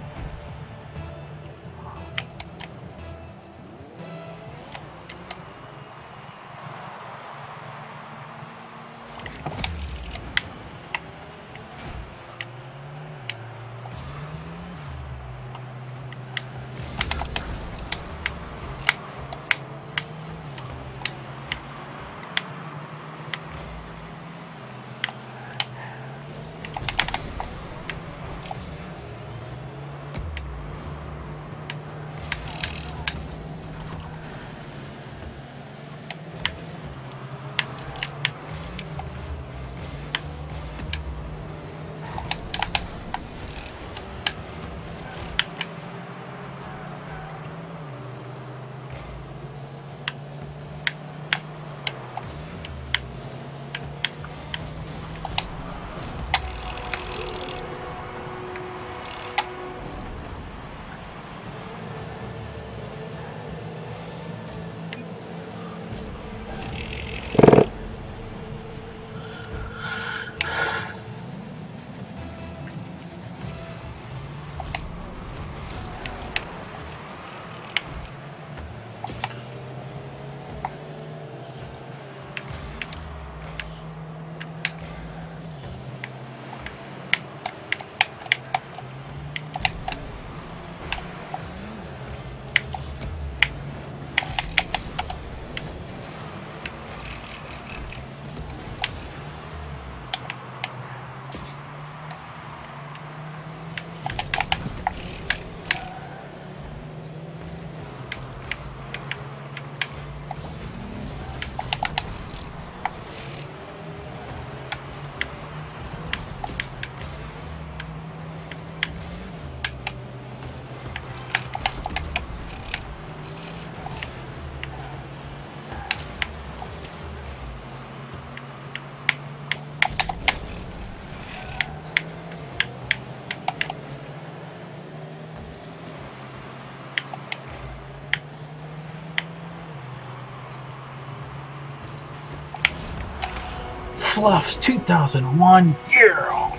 Fluffs two thousand one, yeah!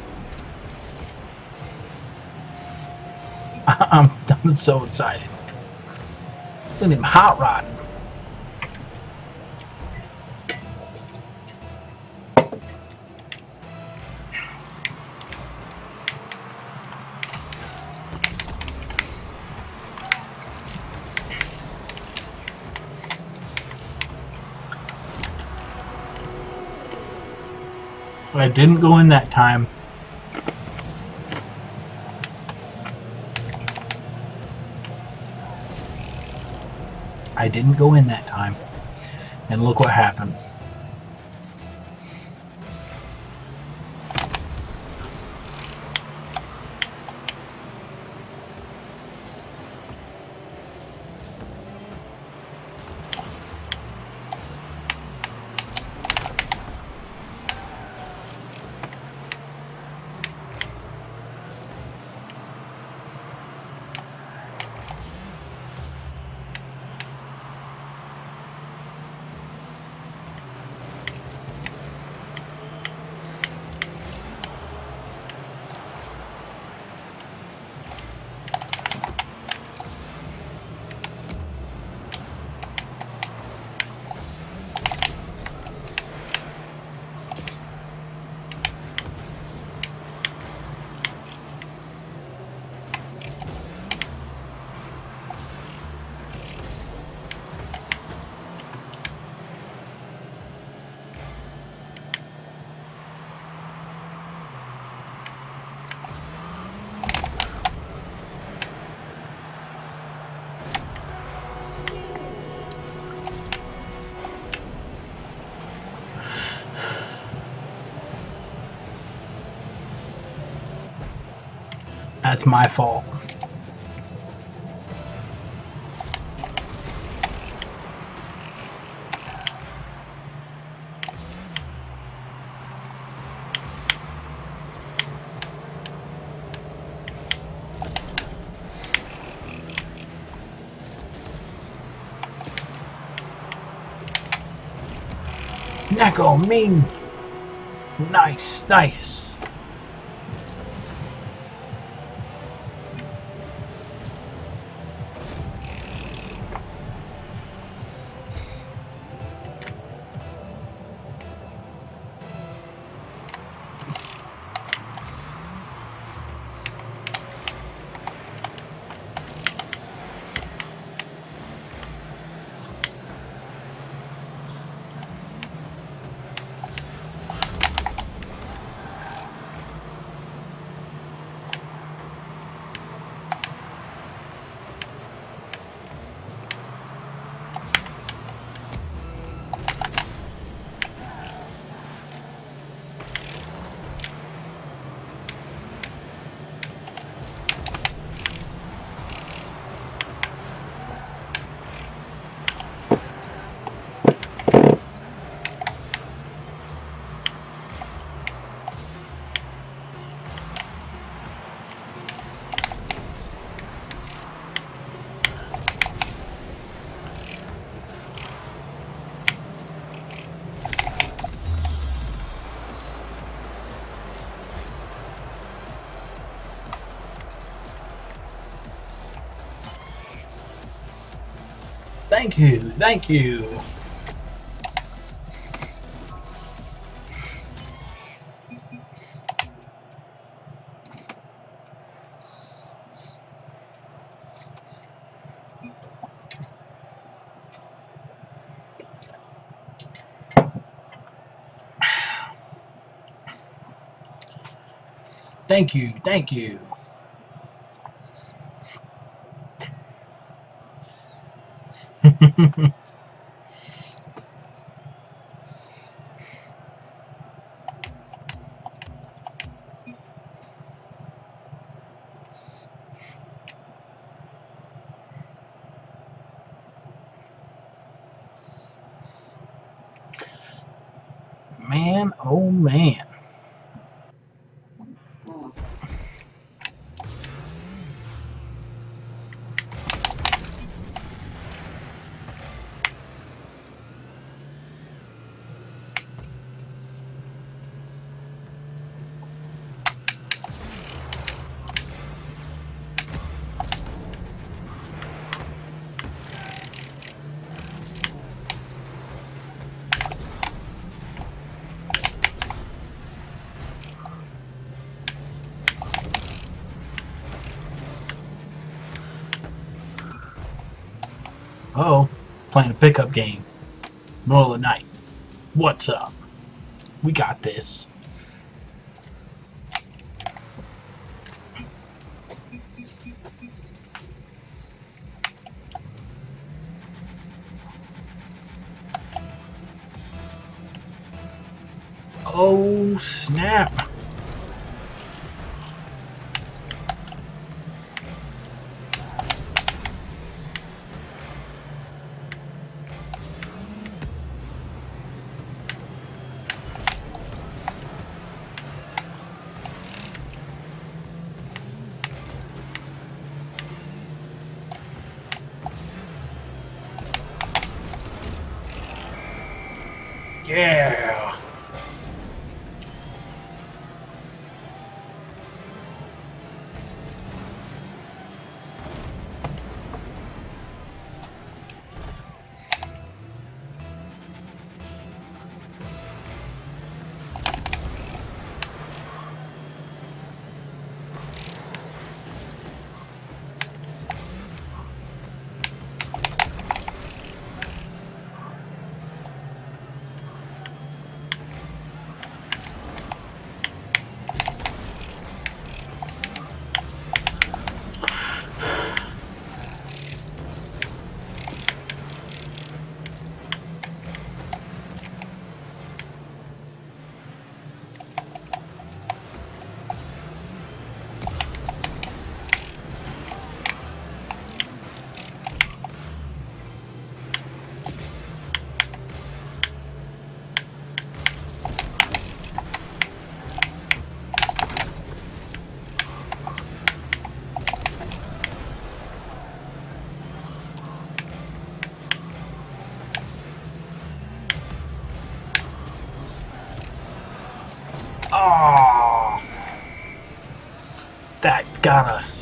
I'm, I'm so excited. Look at him hot rodding. I didn't go in that time. I didn't go in that time. And look what happened. That's my fault. Neko Ming! Nice, nice. Thank you, thank you. Thank you, thank you. Man, oh man. Uh oh, playing a pickup game. Middle of the night. What's up? We got this. Oh snap. Yeah. That got us.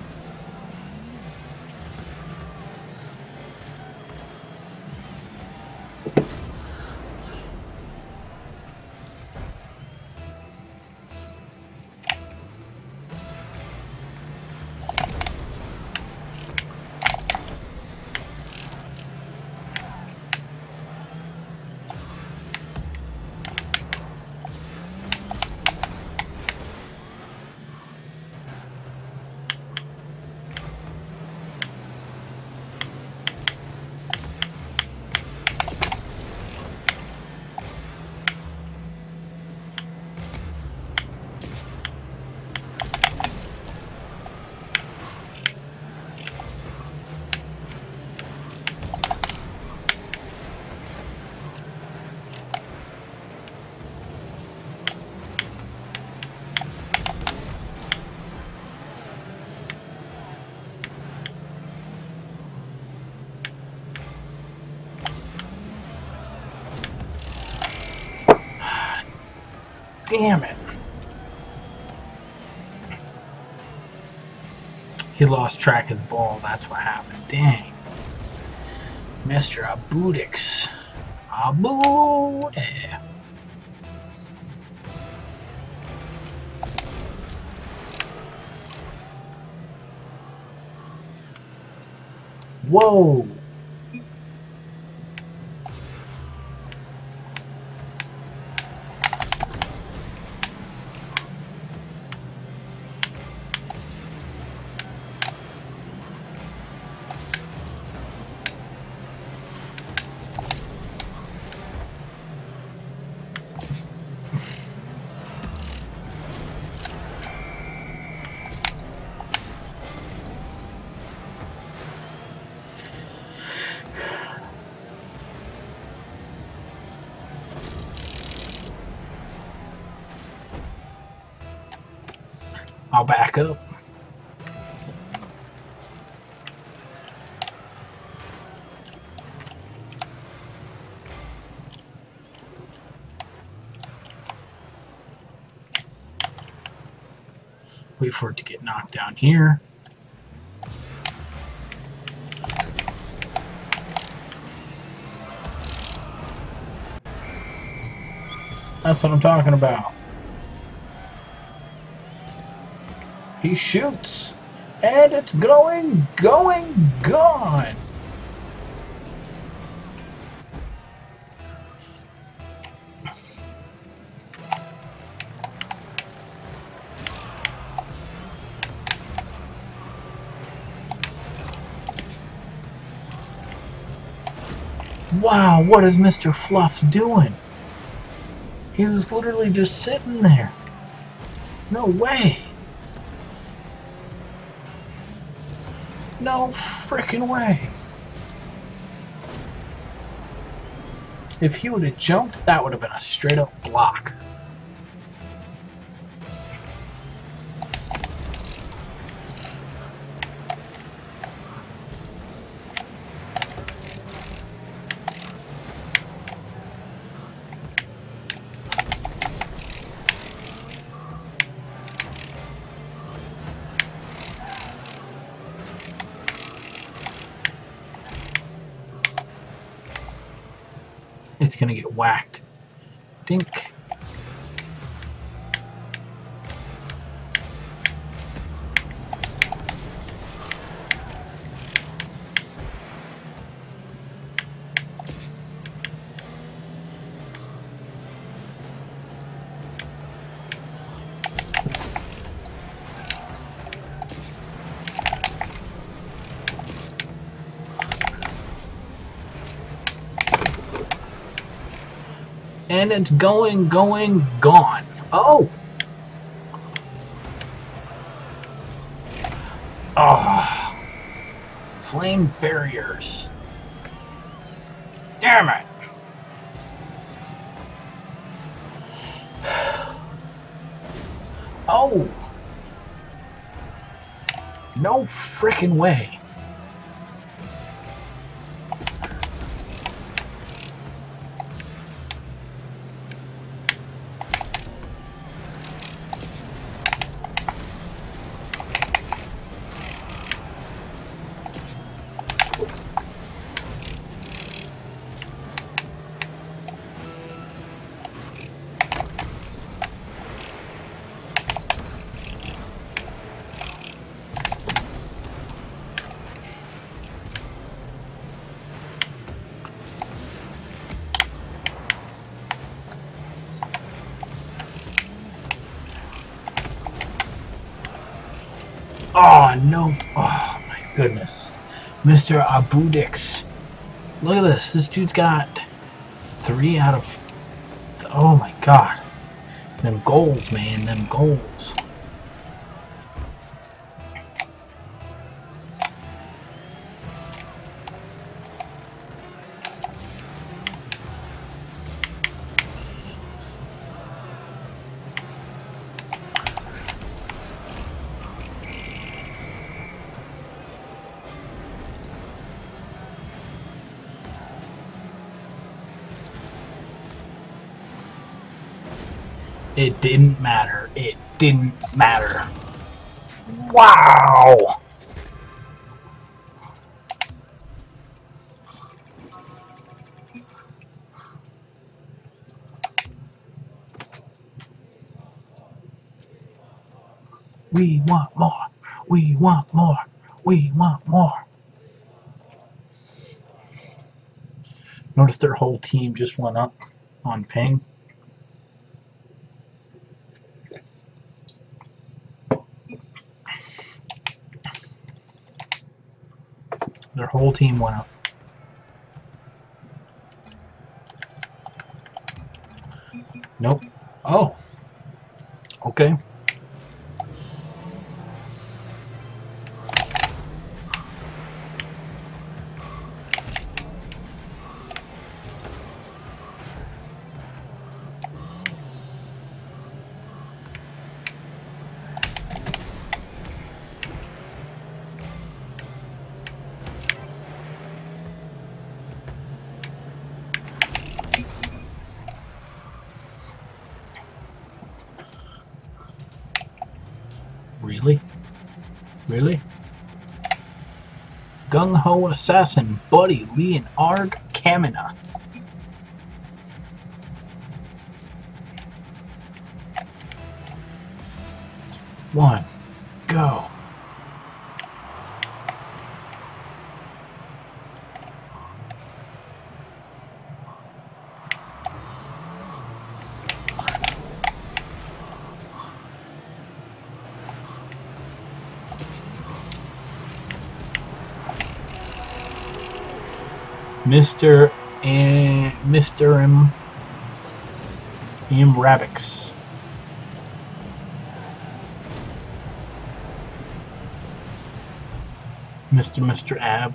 Damn it. He lost track of the ball, that's what happened. Dang. Mister Abudix. Abude. Whoa. I'll back up. Wait for it to get knocked down here. That's what I'm talking about. He shoots, and it's going, going, gone. Wow, what is Mister Fluffs doing? He was literally just sitting there. No way. No frickin' way. If he would have jumped, that would have been a straight up block. It's gonna get whacked. Dink. And it's going, going, gone. Oh! Oh! Flame barriers. Damn it! Oh! No frickin' way. Oh, no. Oh, my goodness. Mister Abudix. Look at this. This dude's got three out of... Oh, my God. Them goals, man. Them goals. It didn't matter. It didn't matter. Wow! We want more. We want more. We want more. Notice their whole team just went up on ping. Their whole team went up. Nope. Oh. Okay. Really? Really? Gung Ho Assassin, Buddy, Lee, and Arg Kamina. One, go. Mister and Mister M. M. Rabix. Mister Mister Ab.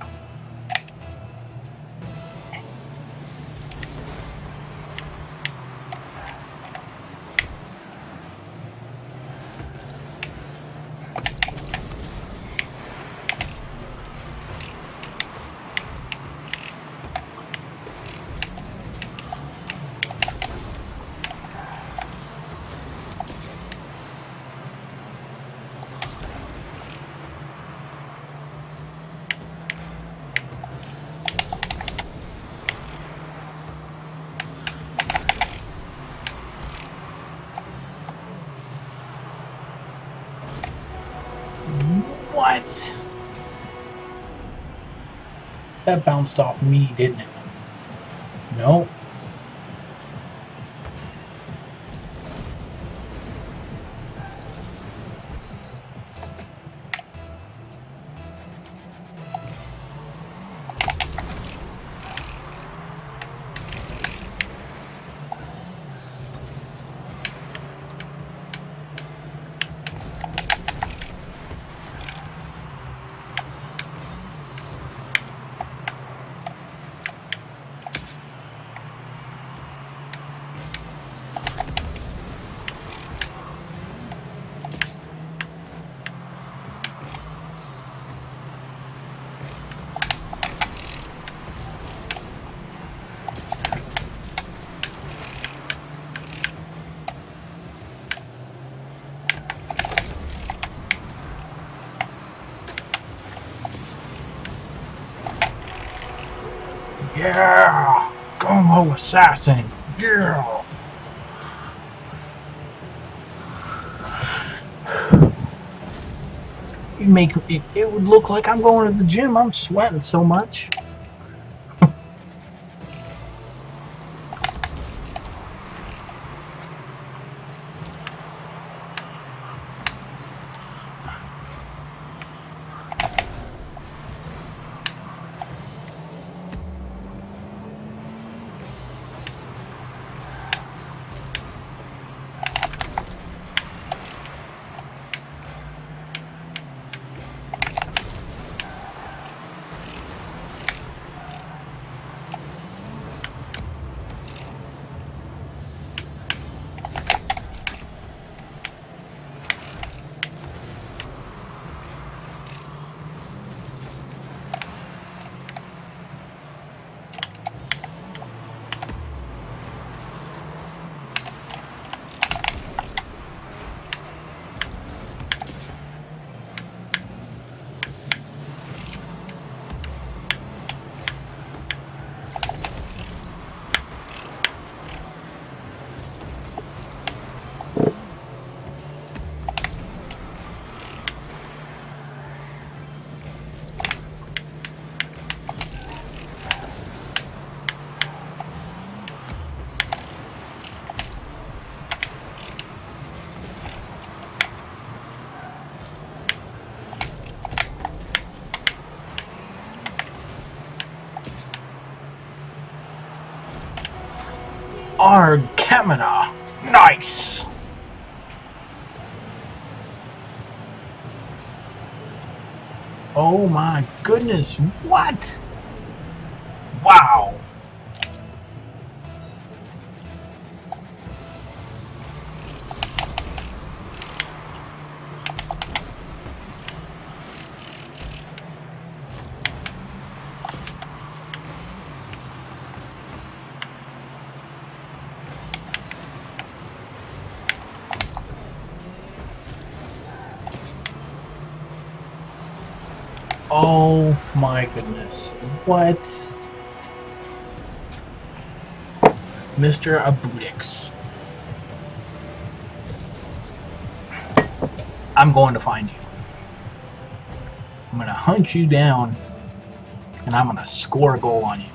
What? That bounced off me, didn't it? No. Yeah! Gung Ho Assassin! Yeah! You make it, it would look like I'm going to the gym. I'm sweating so much. Arg Kamina. Nice. Oh my goodness. What? Wow. Oh my goodness. What? Mister Abudix. I'm going to find you. I'm going to hunt you down and I'm going to score a goal on you.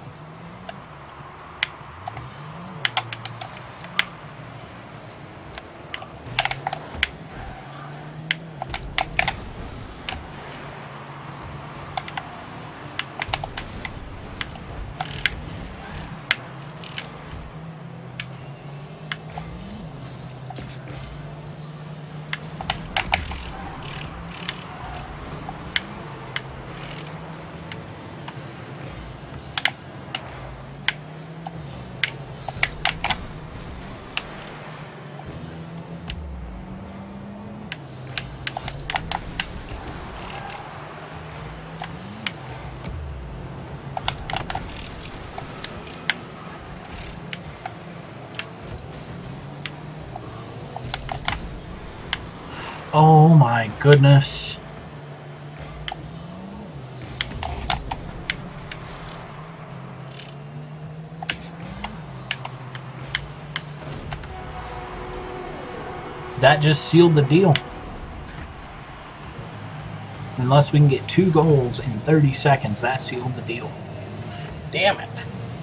Oh my goodness. That just sealed the deal. Unless we can get two goals in thirty seconds, that sealed the deal. Damn it.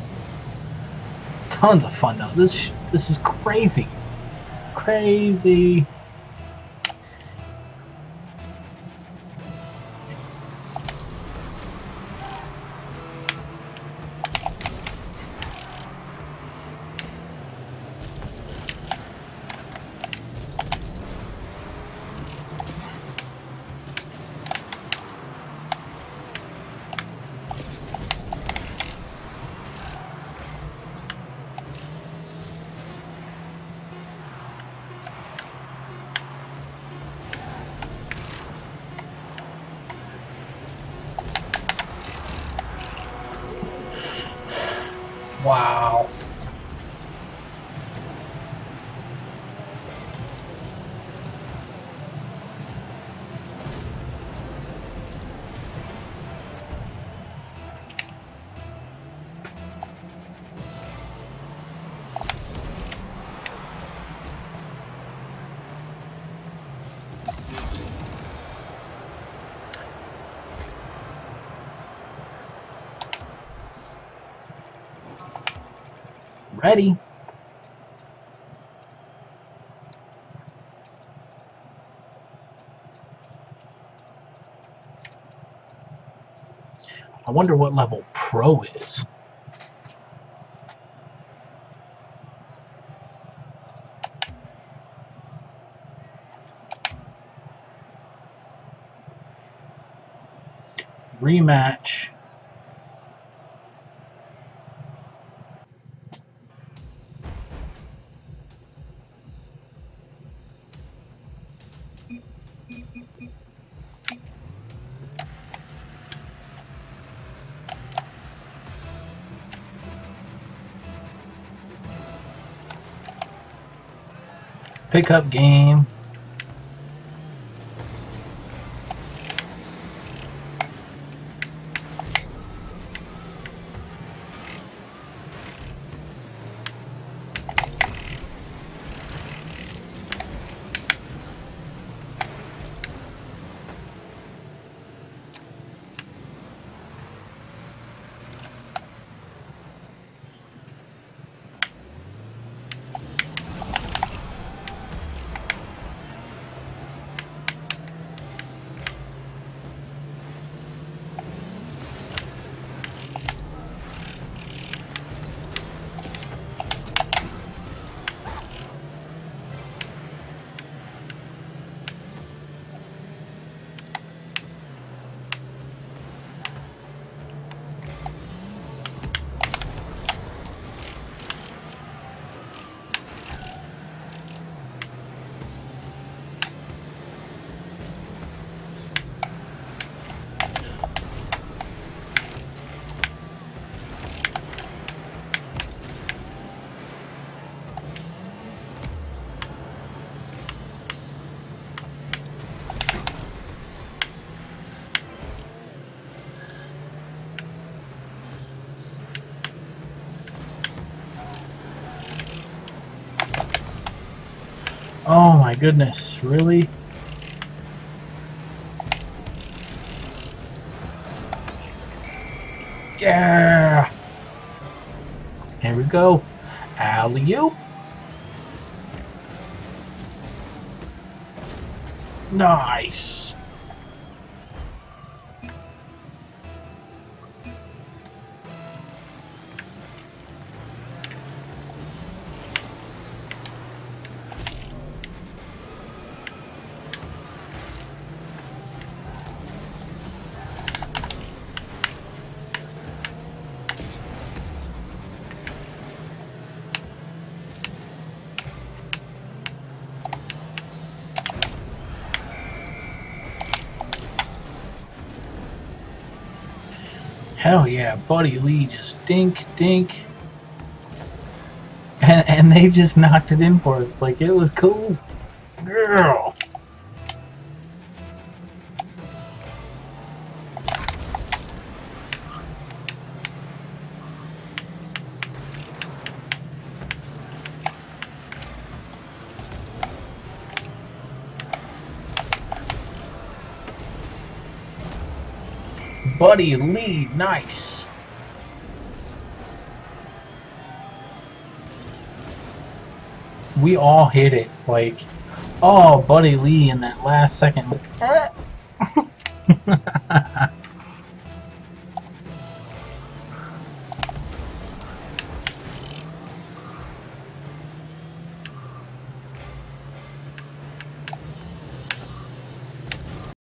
Tons of fun though. This this is crazy. Crazy. Wow. Ready? I wonder what level Pro is. Rematch. Pickup game. goodness, really? Yeah! Here we go. Alley-oop! Nice! Hell yeah, Buddy Lee just dink, dink. And, and they just knocked it in for us. Like, it was cool. Girl. Buddy Lee, nice. We all hit it. Like, oh, Buddy Lee in that last second.